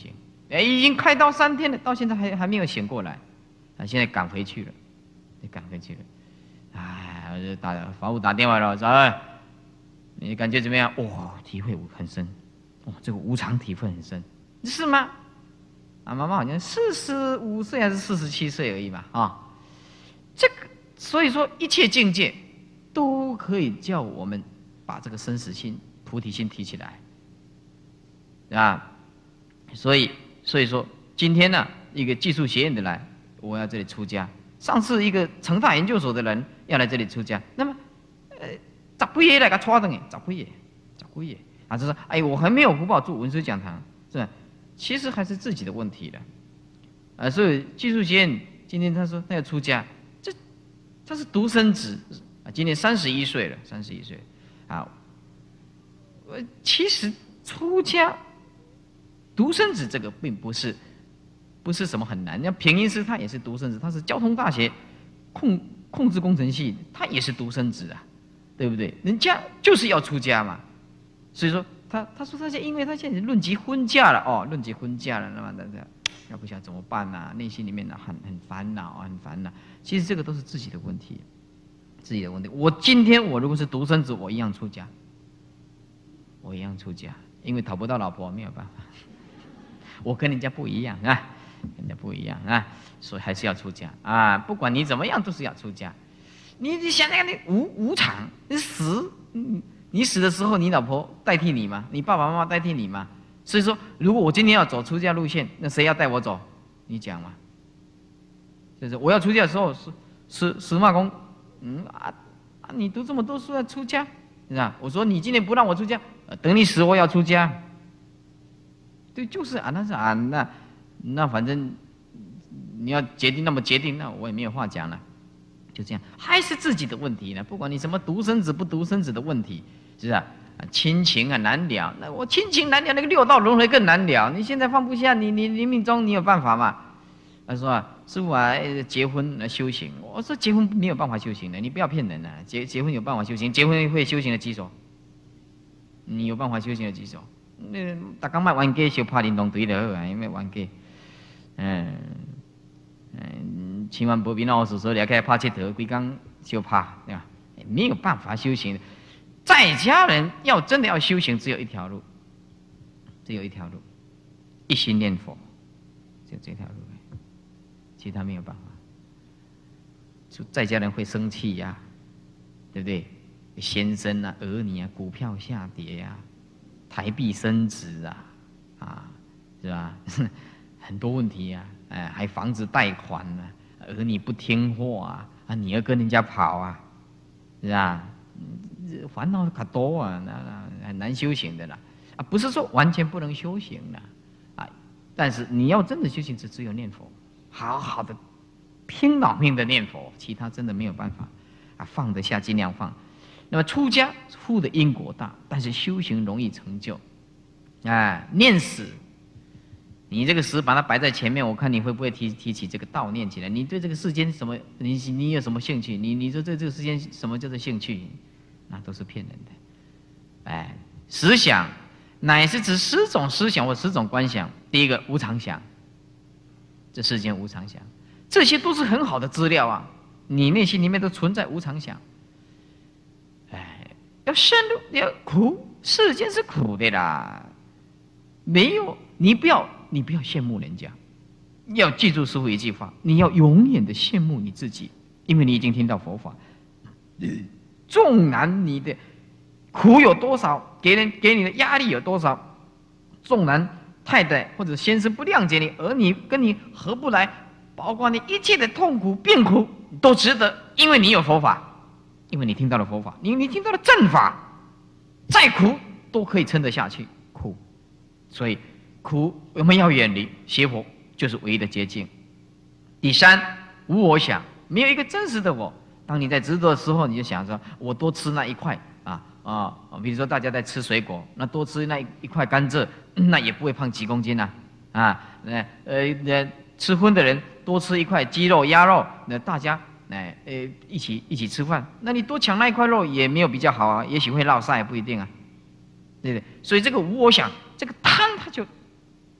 哎，已经开刀三天了，到现在还还没有醒过来，啊，现在赶回去了，赶回去了。哎，我就打法务打电话了，说哎，你感觉怎么样？哇，体会很深，哇，这个无常体会很深，是吗？啊，妈妈好像四十五岁还是四十七岁而已嘛，啊，这个所以说一切境界都可以叫我们把这个生死心、菩提心提起来，啊，所以所以说今天呢，一个技术学院的来，我要这里出家。上次一个成大研究所的人要来这里出家，那么，呃，十几夜来个抓的呢，十几夜，十几夜，啊，就说，哎，我还没有福报住文殊讲堂，是吧？其实还是自己的问题的，啊，所以技术学院今天他说他要出家，这他是独生子啊，今年三十一岁了，三十一岁，啊，我其实出家独生子这个并不是。不是什么很难，像平音师他也是独生子，他是交通大学控控制工程系，他也是独生子啊，对不对？人家就是要出家嘛，所以说他他说他现因为他现在论及婚嫁了哦，论及婚嫁了，那么那要不想怎么办呢、啊？内心里面呢很很烦恼，很烦恼。其实这个都是自己的问题，自己的问题。我今天我如果是独生子，我一样出家，我一样出家，因为讨不到老婆没有办法，我跟人家不一样啊。跟人家不一样啊，所以还是要出家啊！不管你怎么样，都是要出家。你你想想，你无无常，你死，你死的时候，你老婆代替你吗？你爸爸妈妈代替你吗？所以说，如果我今天要走出家路线，那谁要带我走？你讲嘛？就是我要出家的时候，是是司马公，嗯啊啊，你读这么多书要出家，是吧？我说你今天不让我出家，等你死我要出家。对，就是啊，那是啊，那。那反正你要决定那么决定，那我也没有话讲了，就这样，还是自己的问题呢。不管你什么独生子不独生子的问题，是吧？亲情啊难了，那我亲情难了，那个六道轮回更难了。你现在放不下，你你临命中你有办法吗？他说啊，师父啊，结婚来修行。我说结婚没有办法修行的，你不要骗人啊。结结婚有办法修行，结婚会修行的几手？你有办法修行的几手？那大刚卖玩家小拍电动队就好啊，因为玩家。嗯嗯，千万不必让我所说了开拍切头，规工就拍，对吧？没有办法修行，在家人要真的要修行，只有一条路，只有一条路，一心念佛，就这条路，其他没有办法。就在家人会生气呀、啊，对不对？先生啊，儿女啊，股票下跌啊，台币升值啊，啊，是吧？很多问题啊，哎，还房子贷款呢、啊，儿女不听话啊，啊，女儿跟人家跑啊，是吧？烦恼可多啊，那那很难修行的啦。啊，不是说完全不能修行的，啊，但是你要真的修行，只只有念佛，好好的拼老命的念佛，其他真的没有办法啊，放得下尽量放。那么出家付的因果大，但是修行容易成就，啊，念死。你这个死把它摆在前面，我看你会不会提提起这个道念起来？你对这个世间什么？你你有什么兴趣？你你说对这个世间什么叫做兴趣？那都是骗人的。哎，思想乃是指十种思想或十种观想。第一个无常想，这世间无常想，这些都是很好的资料啊。你内心里面都存在无常想。哎，要深入，要苦，世间是苦的啦。没有，你不要。你不要羡慕人家，要记住师父一句话：你要永远的羡慕你自己，因为你已经听到佛法。纵然你的苦有多少，给人给你的压力有多少，纵然太太或者先生不谅解你，儿女跟你合不来，包括你一切的痛苦病苦都值得，因为你有佛法，因为你听到了佛法，你你听到了正法，再苦都可以撑得下去。苦，所以。苦我们要远离，学佛就是唯一的捷径。第三，无我想，没有一个真实的我。当你在执着的时候，你就想说，我多吃那一块啊啊！比如说大家在吃水果，那多吃那一块甘蔗，那也不会胖几公斤呐啊！呃呃，吃荤的人多吃一块鸡肉、鸭肉，那大家哎呃一起一起吃饭，那你多抢那一块肉也没有比较好啊，也许会落晒，不一定啊，对不对？所以这个无我想，这个贪它就。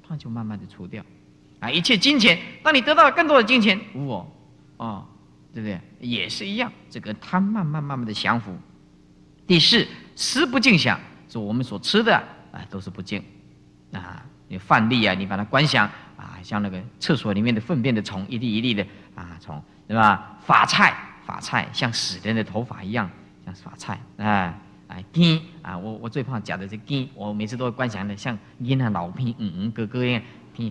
它就慢慢的除掉。啊，一切金钱，当你得到更多的金钱，无我，哦，对不对？也是一样，这个贪慢慢慢慢的降服。第四，食不净想，说我们所吃的啊都是不净啊。你饭粒啊，你把它观想啊，像那个厕所里面的粪便的虫，一粒一粒的啊虫，对吧？法菜，法菜像死人的头发一样，像法菜啊。哎，根啊，我我最怕讲的是根，我每次都会观想的像根啊老片，嗯嗯哥哥一样，片，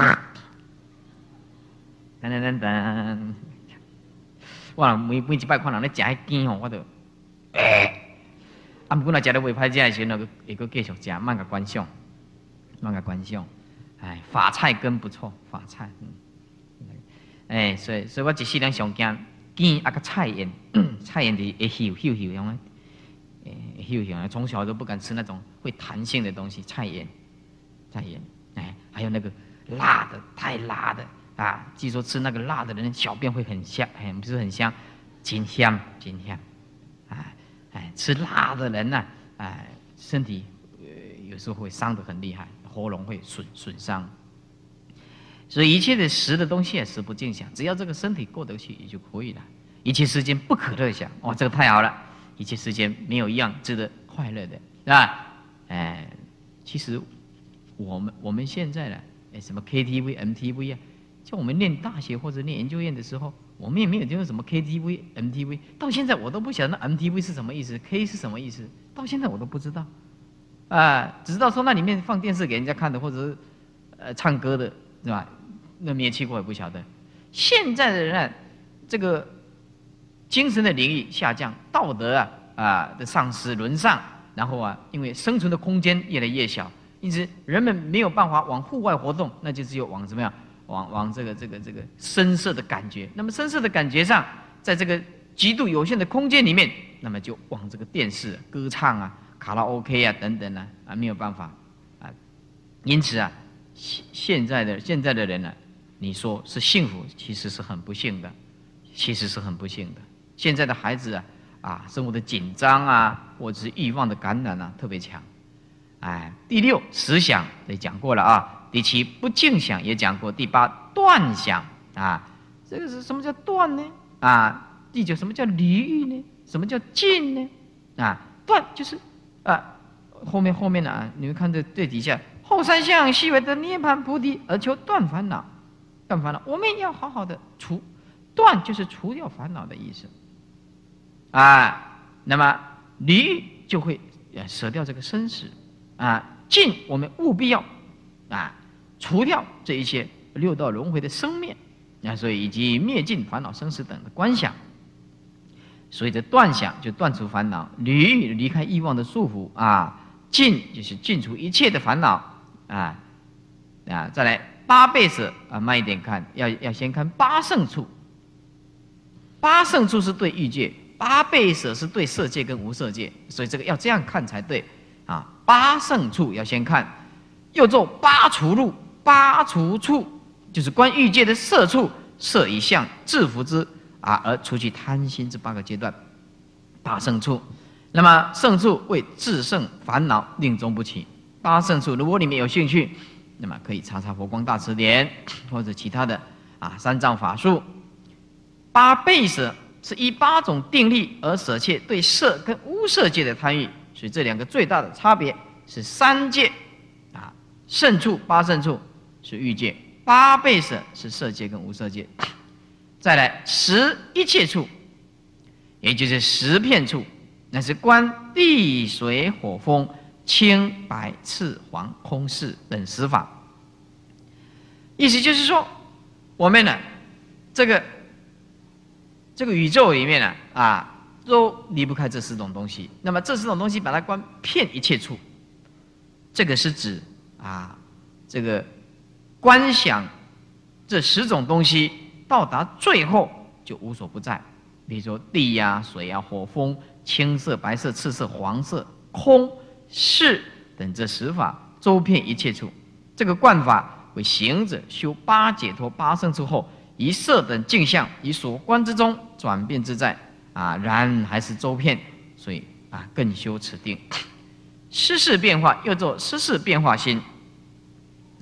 噔噔噔噔，哇，每每一摆看人咧食迄根吼，我都，哎，啊，不过若食得袂歹食的时候，那个会个继续食，慢个观想，慢个观想，哎，法菜根不错，法菜，嗯，哎，所以所以我一世人上惊根啊个菜叶，菜叶的会咻咻咻样。诶，有从小都不敢吃那种会弹性的东西，菜盐，菜盐，哎，还有那个辣的，太辣的啊！据说吃那个辣的人小便会很香，很不是很香，真香，真香，哎哎，吃辣的人呢、啊，哎，身体呃有时候会伤得很厉害，喉咙会损损伤。所以一切的食的东西也食不净想，只要这个身体过得去也就可以了。一切世间不可乐想，哇，这个太好了。一切世间没有一样值得快乐的，是吧？哎，其实我们我们现在呢，哎，什么 K T V、M T V 啊，像我们念大学或者念研究院的时候，我们也没有听过什么 K T V、M T V， 到现在我都不晓得那 M T V 是什么意思 ，K 是什么意思，到现在我都不知道，啊、呃，只知道说那里面放电视给人家看的，或者是呃唱歌的，是吧？那没有去过也不晓得。现在的人啊，这个。精神的领域下降，道德啊啊的丧失沦丧，然后啊，因为生存的空间越来越小，因此人们没有办法往户外活动，那就只有往怎么样，往往这个这个这个深色的感觉。那么深色的感觉上，在这个极度有限的空间里面，那么就往这个电视、歌唱啊、卡拉 OK 啊等等啊啊没有办法啊，因此啊，现现在的现在的人呢、啊，你说是幸福，其实是很不幸的，其实是很不幸的。现在的孩子啊，啊，生活的紧张啊，或者是欲望的感染啊，特别强。哎，第六思想也讲过了啊，第七不净想也讲过，第八断想啊，这个是什么叫断呢？啊，第九什么叫离欲呢？什么叫尽呢？啊，断就是啊，后面后面呢、啊，你们看这最底下后三项细微的涅槃菩提而求断烦恼，断烦恼，我们要好好的除，断就是除掉烦恼的意思。啊，那么离欲就会舍掉这个生死啊，尽我们务必要啊除掉这一些六道轮回的生灭啊，所以以及灭尽烦恼生死等的观想。所以这断想就断除烦恼，离欲离开欲望的束缚啊，尽就是尽除一切的烦恼啊啊，再来八倍舍啊，慢一点看，要要先看八胜处，八胜处是对欲界。八倍舍是对色界跟无色界，所以这个要这样看才对啊。八胜处要先看，又做八除路，八除处就是观欲界的色处，色一相制服之啊，而除去贪心这八个阶段。八胜处，那么胜处为自胜烦恼，令终不起。八胜处，如果你们有兴趣，那么可以查查佛光大辞典或者其他的啊三藏法术。八倍舍。是依八种定力而舍弃对色跟无色界的贪欲，所以这两个最大的差别是三界啊，胜处八胜处是欲界，八倍舍是色界跟无色界。再来十一切处，也就是十片处，那是观地水火风青白赤黄空四等十法。意思就是说，我们呢这个。这个宇宙里面呢、啊，啊，都离不开这四种东西。那么这四种东西把它观遍一切处，这个是指啊，这个观想这十种东西到达最后就无所不在。比如说地呀、啊、水啊、火、风、青色、白色、赤色、黄色、空、是等这十法周遍一切处。这个观法为行者修八解脱八胜处后。以色等镜像，以所观之中转变自在啊，然还是周遍，所以啊更修此定。失事变化又作失事变化心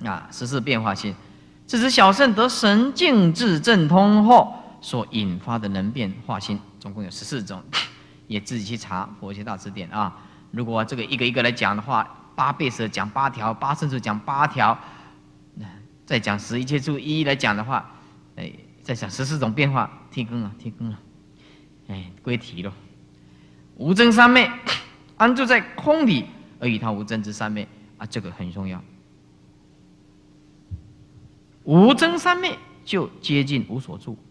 啊，十四变化心，这是小圣得神境智正通后所引发的能变化心，总共有十四种，也自己去查佛学大辞典啊。如果这个一个一个来讲的话，八倍舍讲八条，八圣处讲八条，再讲十一切处一一来讲的话，哎，再讲十四种变化，提更了，提更了，哎，归题了。无争三昧，安住在空里而与他无争之三昧啊，这个很重要。无争三昧就接近无所住。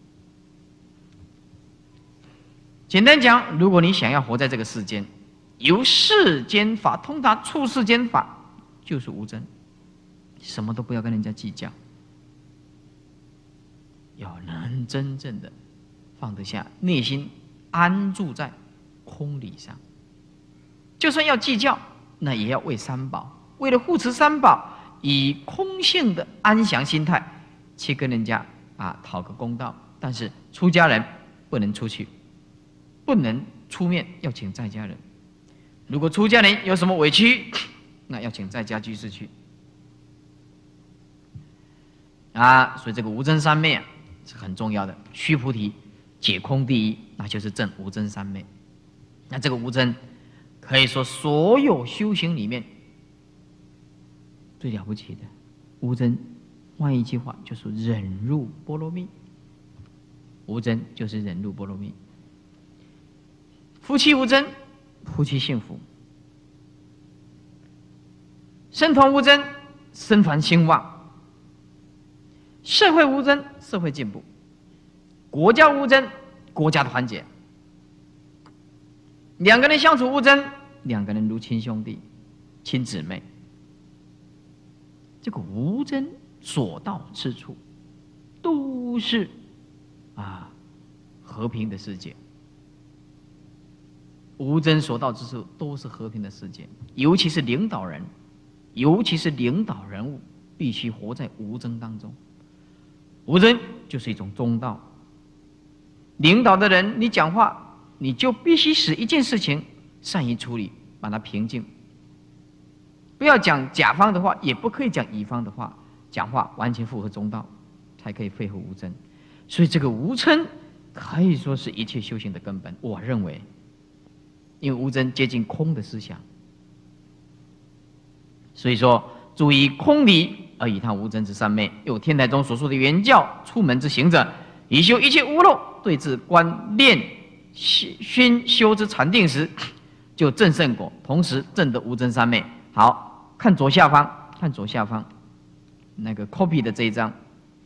简单讲，如果你想要活在这个世间，由世间法通达处世间法，就是无争，什么都不要跟人家计较，要能真正的放得下，内心安住在空理上。就算要计较，那也要为三宝，为了护持三宝，以空性的安详心态去跟人家啊讨个公道。但是出家人不能出去，不能出面，要请在家人。如果出家人有什么委屈，那要请在家居士去啊。所以这个无争三昧啊是很重要的。须菩提，解空第一，那就是证无争三昧。那这个无争，可以说所有修行里面最了不起的无争，换一句话就是忍入波罗蜜。无争就是忍入波罗蜜。夫妻无争，夫妻幸福；僧团无争，僧团兴旺；社会无争，社会进步；国家无争，国家团结。两个人相处无争，两个人如亲兄弟、亲姊妹。这个无争所到之处，都是啊和平的世界。无争所到之处都是和平的世界，尤其是领导人，尤其是领导人物，必须活在无争当中。无争就是一种中道。领导的人，你讲话，你就必须使一件事情善于处理，把它平静。不要讲甲方的话，也不可以讲乙方的话，讲话完全符合中道，才可以配合无争。所以这个无争可以说是一切修行的根本，我认为。因为无争接近空的思想，所以说注意空理而以他无争之三昧。有天台中所说的原教出门之行者，以修一切无漏，对治观念熏修之禅定时，就证圣果，同时证得无争三昧。好，看左下方，看左下方那个 copy 的这一张，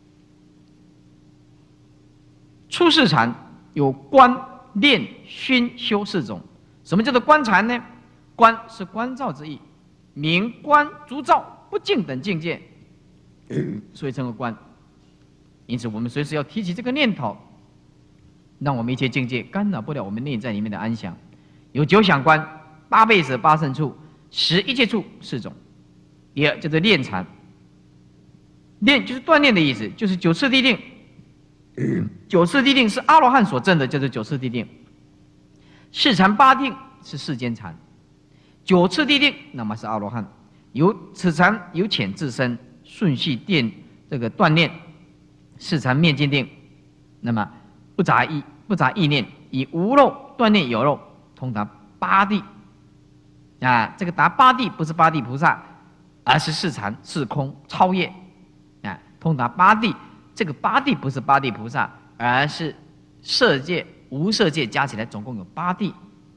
出世禅有观念熏修四种。什么叫做观禅呢？观是观照之意，明观足照不净等境界，所以称为观。因此我们随时要提起这个念头，让我们一切境界干扰不了我们内在里面的安详。有九想观、八倍舍、八圣处、十一切处四种。第二叫做练禅，练就是锻炼的意思，就是九次地定。九次地定是阿罗汉所证的，叫做九次地定。四禅八定是世间禅，九次地定那么是阿罗汉。由此禅由浅至深，顺序练这个锻炼。四禅灭尽定，那么不杂意不杂意念，以无漏锻炼有漏，通达八地。啊，这个达八地不是八地菩萨，而是四禅四空超越。啊，通达八地，这个八地不是八地菩萨，而是色界。无色界加起来总共有八地。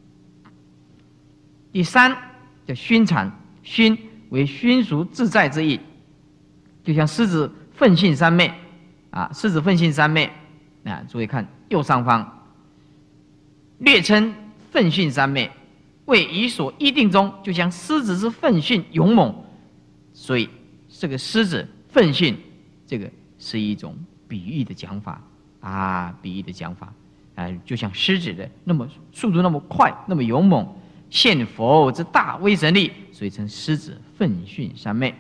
第三叫熏禅，熏为熏熟自在之意，就像狮子奋性三昧啊，狮子奋性三昧啊，注意看右上方，略称奋性三昧，为以所依定中，就像狮子之奋性勇猛，所以这个狮子奋性，这个是一种比喻的讲法啊，比喻的讲法。啊，就像狮子的那么速度那么快，那么勇猛，现佛之大威神力，所以称狮子奋训三昧。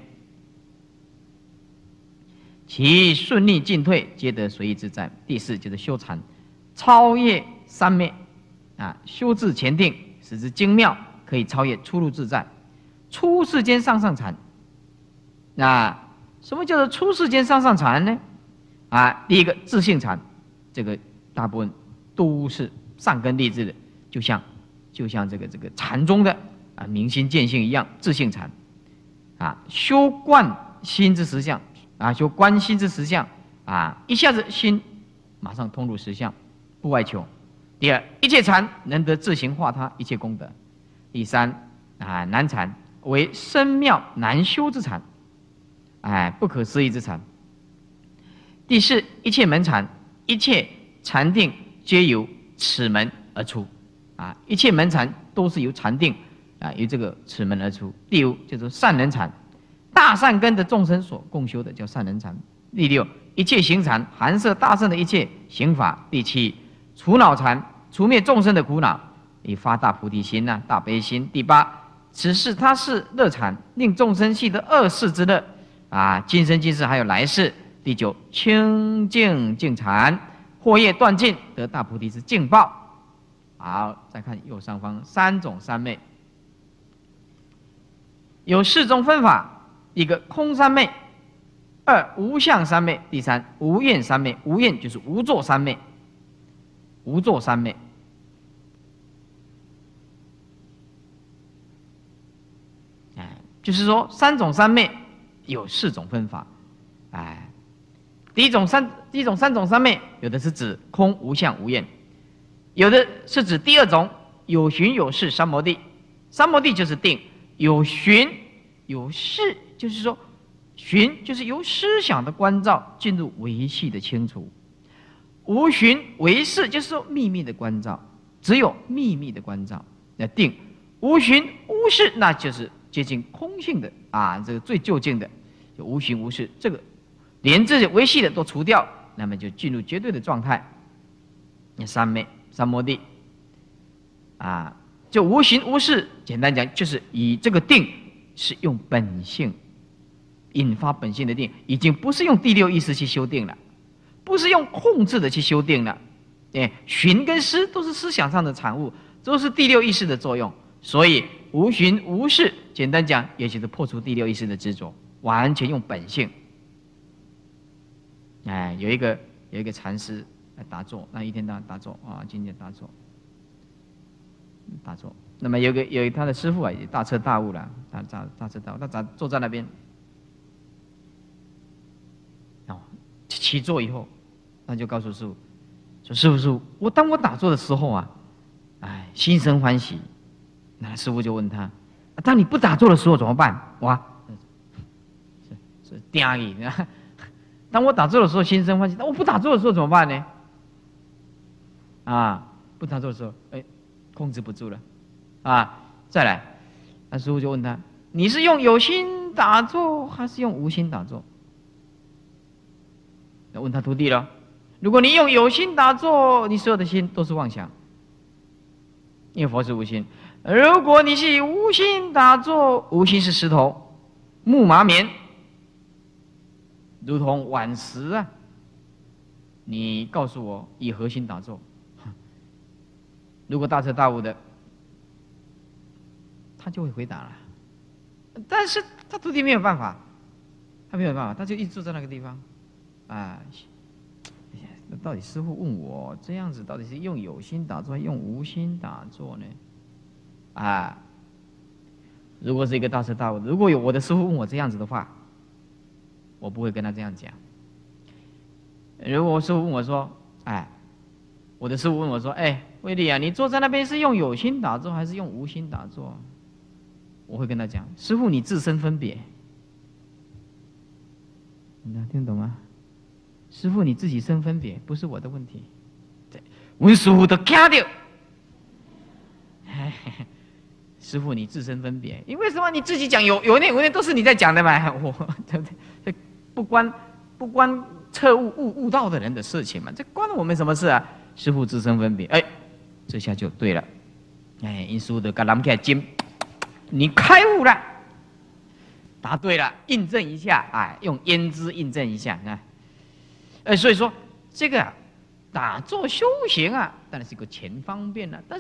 其顺利进退，皆得随意自在。第四就是修禅，超越三昧啊，修至前定，使之精妙，可以超越出入自在。出世间上上禅，那什么叫做出世间上上禅呢？啊，第一个自性禅，这个大部分都是上根立志的，就像就像这个这个禅宗的啊明心见性一样，自性禅啊，修观心之实相啊，修观心之实相啊，一下子心马上通入实相，不外求。第二，一切禅能得自行化他一切功德。第三啊，难禅为深妙难修之禅，哎，不可思议之禅。第四，一切门禅，一切禅定皆由此门而出，啊，一切门禅都是由禅定啊，由这个此门而出。第五，叫做善人禅，大善根的众生所共修的叫善人禅。第六，一切行禅，含摄大圣的一切行法。第七，除恼禅，除灭众生的苦恼，以发大菩提心呐、啊，大悲心。第八，此事他是乐禅，令众生系得恶世之乐，啊，今生今世还有来世。第九，清净净禅，惑业断尽，得大菩提之净报。好，再看右上方三种三昧，有四种分法：一个空三昧，二无相三昧，第三无厌三昧。无厌就是无作三昧，无作三昧。哎，就是说三种三昧有四种分法。哎。第一种三，第一种三种三昧，有的是指空无相无厌，有的是指第二种有寻有视三摩地。三摩地就是定，有寻有视，就是说寻就是由思想的关照进入维系的清除，无寻为视就是说秘密的关照，只有秘密的关照那定，无寻无视那就是接近空性的啊，这个最究竟的就无寻无视，这个连这些维系的都除掉，那么就进入绝对的状态。三昧三摩地啊，就无形无事，简单讲就是以这个定是用本性引发本性的定，已经不是用第六意识去修定了，不是用控制的去修定了。哎，寻跟思都是思想上的产物，都是第六意识的作用，所以无寻无事，简单讲也就是破除第六意识的执着，完全用本性。哎，有一个有一个禅师来打坐，那一天到晚打坐啊，今天打坐，打坐。那么有个有他的师傅啊，也大彻大悟了，大大大彻大悟，他咋坐在那边，哦，起坐以后，他就告诉师傅说：“师傅师傅，我当我打坐的时候啊，哎，心生欢喜。”那师傅就问他：“当你不打坐的时候怎么办？”哇，是是嗲你。当我打坐的时候心生欢喜，那我不打坐的时候怎么办呢？啊，不打坐的时候，哎，控制不住了，啊，再来，那师父就问他：你是用有心打坐还是用无心打坐？那问他徒弟了，如果你用有心打坐，你所有的心都是妄想，因为佛是无心；如果你是无心打坐，无心是石头、木麻棉。如同顽石啊！你告诉我以何心打坐？如果大彻大悟的，他就会回答了。但是他徒弟没有办法，他没有办法，他就一直坐在那个地方。啊，那到底师父问我这样子，到底是用有心打坐，还是用无心打坐呢？啊，如果是一个大彻大悟，如果有我的师父问我这样子的话，我不会跟他这样讲。如果我师父问我说：“哎，我的师父问我说，哎，威利啊，你坐在那边是用有心打坐还是用无心打坐？”我会跟他讲：“师父，你自身分别，你听懂吗？师父你自己生分别，不是我的问题。”文师父都惊到，师父你自身分别，因为什么？你自己讲有有念无念都是你在讲的嘛，我对不对？不关不关彻悟悟悟道的人的事情嘛，这关我们什么事啊？师父自身分别，哎，这下就对了，哎，因师父的给咱们起来金，你开悟了，答对了，印证一下，哎，用胭脂印证一下，啊，哎，所以说这个、啊、打坐修行啊，当然是个前方便了、啊，但是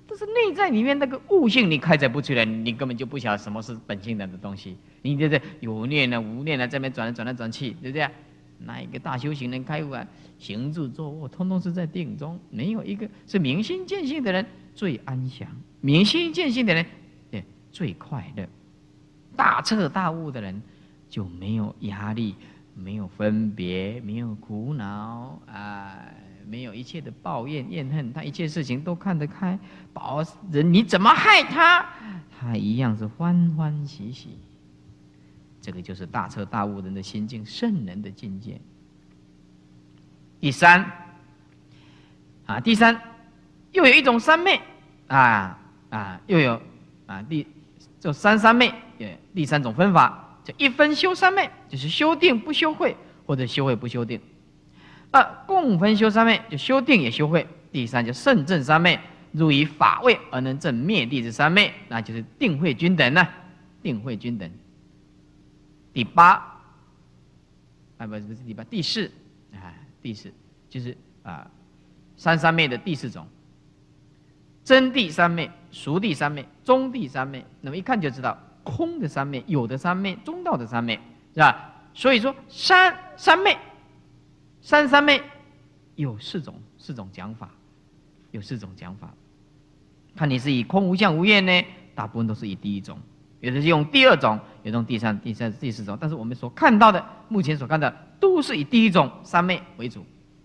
但是内在里面那个悟性你开采不出来，你根本就不晓得什么是本性人的东西。你对不对？有念啊，无念啊，在那边转来转来转去，对不对？哪一个大修行人开悟啊？行住坐卧，通通是在定中，没有一个是明心见性的人最安详，明心见性的人对最快乐，大彻大悟的人就没有压力，没有分别，没有苦恼啊。没有一切的抱怨怨恨，他一切事情都看得开。保人你怎么害他，他一样是欢欢喜喜。这个就是大彻大悟人的心境，圣人的境界。第三，啊，第三，又有一种三昧，啊啊，又有啊第这三三昧，也第三种分法，就一分修三昧，就是修定不修慧，或者修慧不修定。二共分修三昧，就修定也修慧。第三就圣正三昧，入以法位而能证灭地之三昧，那就是定慧均等呢、啊，定慧均等。第八，啊不不是第八，第四啊，第四就是啊三三昧的第四种，真谛三昧、熟谛三昧、中谛三昧。那么一看就知道，空的三昧、有的三昧、中道的三昧，是吧？所以说三三昧。三三昧有四种四种讲法，有四种讲法。看你是以空无相无愿呢，大部分都是以第一种，有的是用第二种，有的用第三、第三、第四种。但是我们所看到的，目前所看到的都是以第一种三昧为主。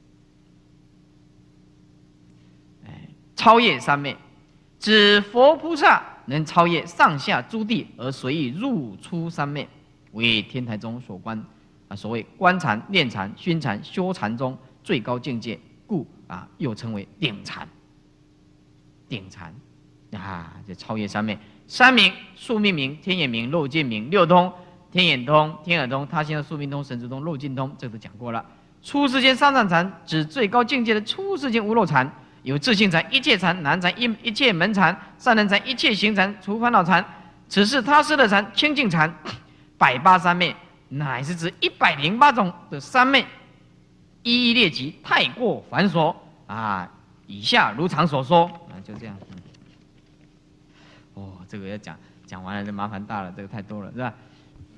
哎，超越三昧，指佛菩萨能超越上下诸地而随意入出三昧，为天台宗所观。啊，所谓观禅、练禅、熏禅、修禅中最高境界，故啊又称为顶禅。顶禅啊，这超越三昧。三明：宿命明、天眼明、漏尽明。六通：天眼通、天耳通、他心宿命通、神足通、漏尽通，这个都讲过了。出世间上上禅，指最高境界的出世间无漏禅，有自性禅、一切禅、难禅、一一切门禅、善人禅、一切行禅、除烦恼禅、此是他施的禅、清净禅。百八三昧，乃是指一百零八种的三昧，一一列举，太过繁琐啊。以下如常所说啊，就这样。嗯、哦，这个要讲讲完了就麻烦大了，这个太多了，是吧？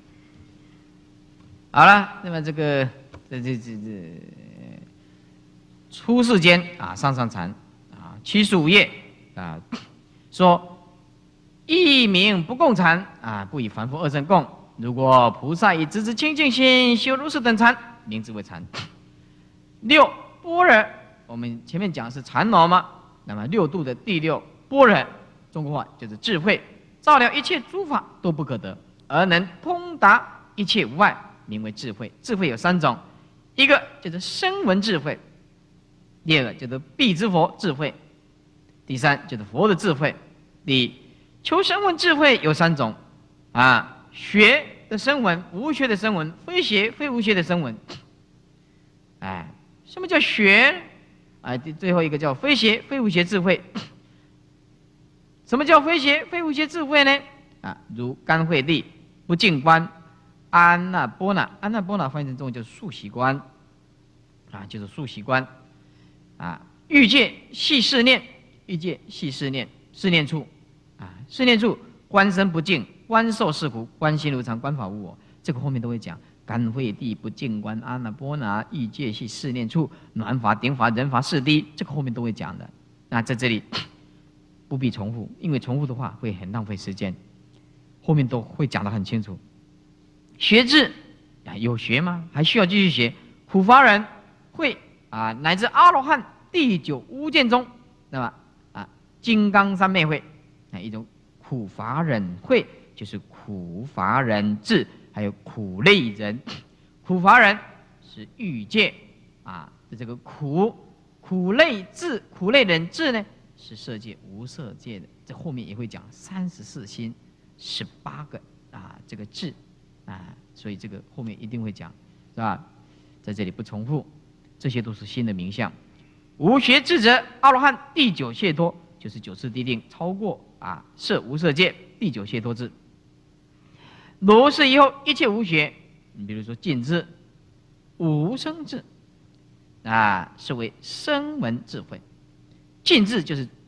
好了，那么这个这这这这出世间啊，上上禅啊，七十五页啊，说一名不共禅啊，不以凡夫二乘共。如果菩萨以直直清净心修如是等禅，名之为禅。六般若，我们前面讲的是禅罗嘛，那么六度的第六般若，中国话就是智慧，照料一切诸法都不可得，而能通达一切无碍，名为智慧。智慧有三种，一个就是声闻智慧，第二个就是辟支佛智慧，第三就是佛的智慧。第一，求声闻智慧有三种啊。学的声闻，无学的声闻，非学非无学的声闻。哎，什么叫学？啊，最后一个叫非学非无学智慧。什么叫非学非无学智慧呢？啊，如甘惠帝不净观、安那波那，安那波那翻译成中文就是数息观，啊，就是数息观。啊，欲界系试念，欲界系试念，试念处，啊，试念处观身不净。观受是苦，观心如常，观法无我。这个后面都会讲。甘惠帝不净观、阿那波那、欲界系试念处、暖法、顶法、人法、四谛，这个后面都会讲的。那在这里不必重复，因为重复的话会很浪费时间。后面都会讲得很清楚。学智啊，有学吗？还需要继续学。普法人会啊，乃至阿罗汉第九无间中，那么啊，金刚三昧会啊，一种苦法忍会。就是苦法忍智，还有苦类人。苦法忍是欲界啊的这个苦，苦类智、苦类忍智呢是色界无色界的。这后面也会讲三十四心，十八个啊这个智啊，所以这个后面一定会讲，是吧？在这里不重复，这些都是新的名相。无学智者，阿罗汉第九解脱，就是九次地定超过啊色无色界第九解脱智。如是以后，一切无学，你比如说尽智、无生智，啊，是为声闻智慧。尽智就是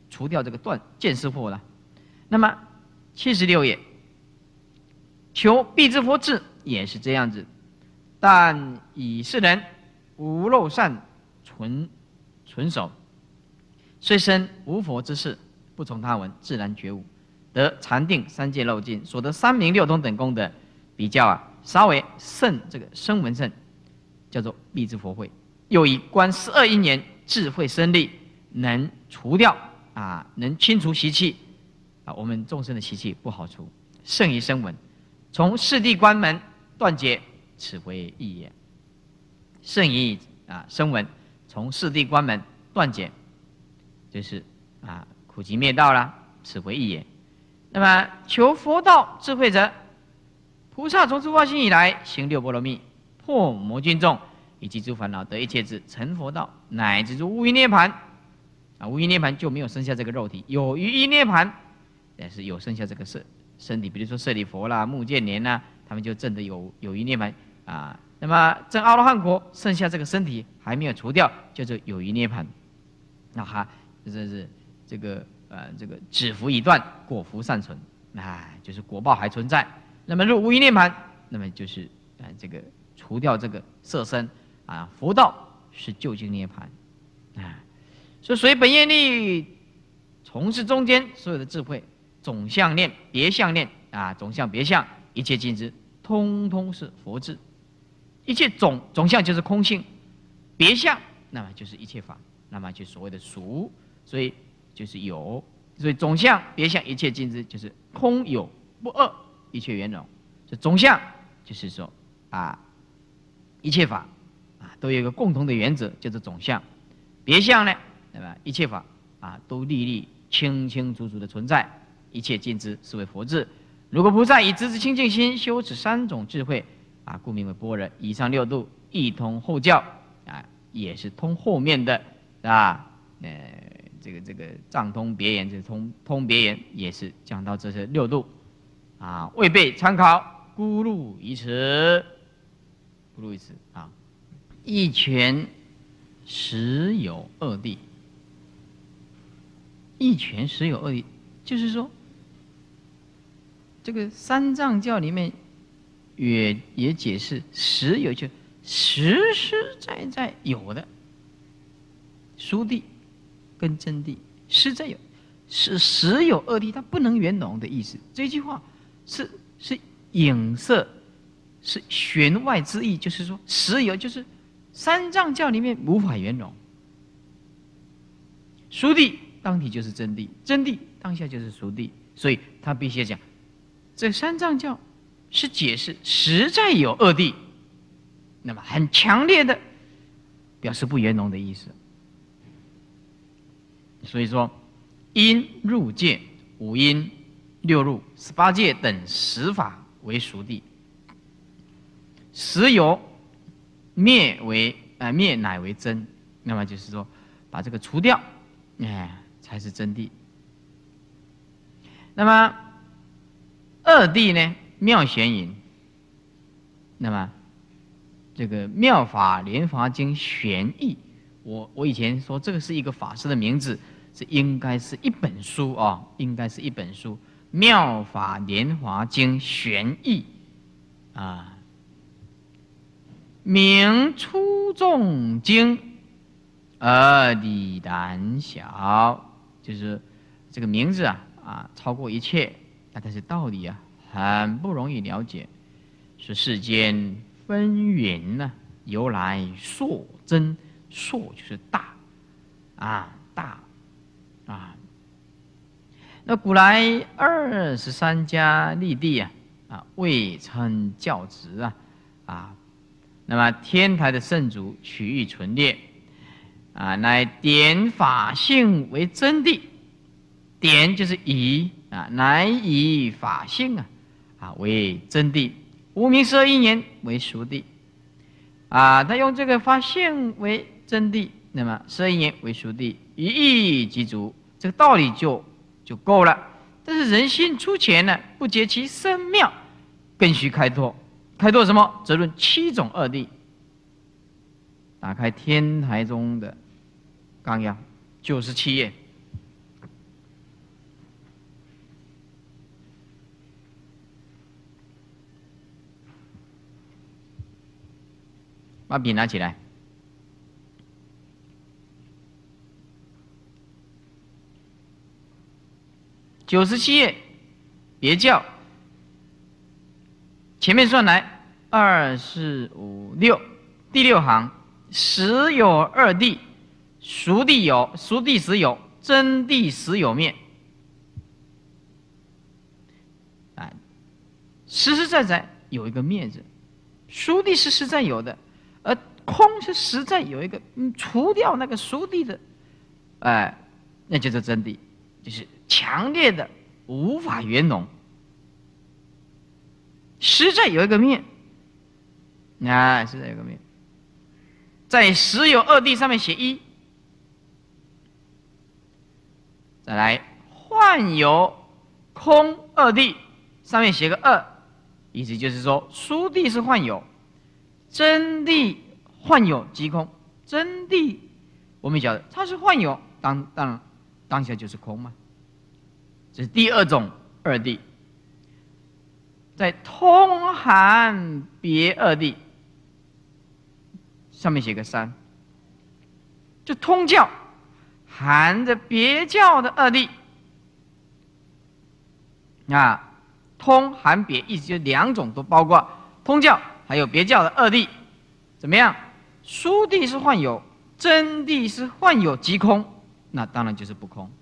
除掉这个断见思惑了。那么七十六页，求必之佛智也是这样子，但以世人无漏善存存守，虽生无佛之事，不从他闻，自然觉悟，得禅定三界漏尽，所得三明六通等功德，比较啊稍微胜这个声闻圣，叫做必之佛慧。又以观十二因缘，智慧生力，能除掉啊，能清除习气啊，我们众生的习气不好除，胜于声闻。从四谛关门断绝，此为义也。胜于啊声闻，从四谛关门断绝，就是啊苦集灭道啦，此为义也。那么求佛道智慧者，菩萨从诸发心以来，行六波罗蜜，破魔军众，以及诸烦恼，得一切智，成佛道，乃至诸无余涅盘。啊，无余涅盘就没有生下这个肉体，有余一涅盘，但是有生下这个身身体，比如说舍利佛啦、目犍连啦，他们就证得有有余涅盘啊。那么证阿罗汉果，剩下这个身体还没有除掉，叫做有余涅盘。那哈，这是这个呃这个止福已断，果福尚存，哎，就是果报还存在。那么入无余涅盘，那么就是啊这个除掉这个色身啊，佛道是究竟涅盘啊。所以随本愿力从事中间所有的智慧，总相念、别相念啊，总相、别相，一切尽知，通通是佛智。一切总总相就是空性，别相那么就是一切法，那么就所谓的俗，所以就是有，所以总相、别相，一切尽知就是空有不二，一切圆融。这总相就是说啊，一切法啊都有一个共同的原则，叫做总相。别相呢，那么一切法啊都历历清清楚楚的存在，一切尽知是为佛智。如果菩萨以直至清净心修此三种智慧啊，故名为般若。以上六度一通后教啊，也是通后面的啊，呃，这个这个藏通别言，这通通别言也是讲到这些六度啊，未被参考，孤录于此，孤录于此啊。一拳实有二谛，一拳实有二谛，就是说，这个三藏教里面也也解释实有，就实实在在有的殊谛跟真谛，实在有，是实有二谛，它不能圆融的意思。这句话是是影射，是弦外之意，就是说实有就是三藏教里面无法圆融，殊谛当体就是真谛，真谛当下就是殊谛，所以他必须讲，这三藏教是解释实在有二谛，那么很强烈的表示不圆融的意思。所以说，因入界、五因、六入、十八界等十法为殊谛，实有灭为呃灭乃为真，那么就是说把这个除掉，哎，才是真谛。那么二谛呢？妙玄云，那么这个《妙法莲华经》玄义，我我以前说这个是一个法师的名字，是应该是一本书啊、哦，应该是一本书，《妙法莲华经》玄义啊，名出众经而理难晓，就是这个名字啊啊超过一切，但是道理啊很不容易了解。是世间纷纭呢，由来硕真，硕就是大啊大啊。那古来二十三家立地啊啊，未称教职啊啊。那么天台的圣主取义纯烈啊，乃点法性为真谛，点就是以啊，乃以法性啊啊为真谛，无明十二因缘为殊谛啊，他用这个法性为真谛，那么十二因缘为殊谛，一义即足，这个道理就就够了。但是人心粗浅呢，不解其深妙，更需开拓。开拓什么？则论七种二谛。打开天台宗的纲要九十七页， 把笔拿起来。九十七页，别教。前面算来，二四五六，第六行，实有二谛，孰谛有？孰谛实有？真谛实有灭。啊，实实在在有一个灭字，孰谛是实在有的，而空是实在有一个，嗯，除掉那个孰谛的，哎、呃，那就是真谛，就是强烈的无法圆融。实在有一个灭，啊，实在有一个灭，在实有二谛上面写一，再来幻有空二谛上面写个二，意思就是说，孰谛是幻有，真谛幻有即空，真谛我们晓得它是幻有，当当然当下就是空嘛，这是第二种二谛。在通含别二谛上面写个三，就通教含着别教的二谛啊，通含别意思就两种都包括，通教还有别教的二谛，怎么样？孰谛是幻有，真谛是幻有即空，那当然就是不空。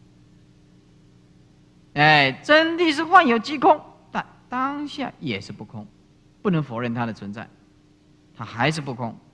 哎，真谛是幻有即空。当下也是不空，不能否认它的存在，它还是不空。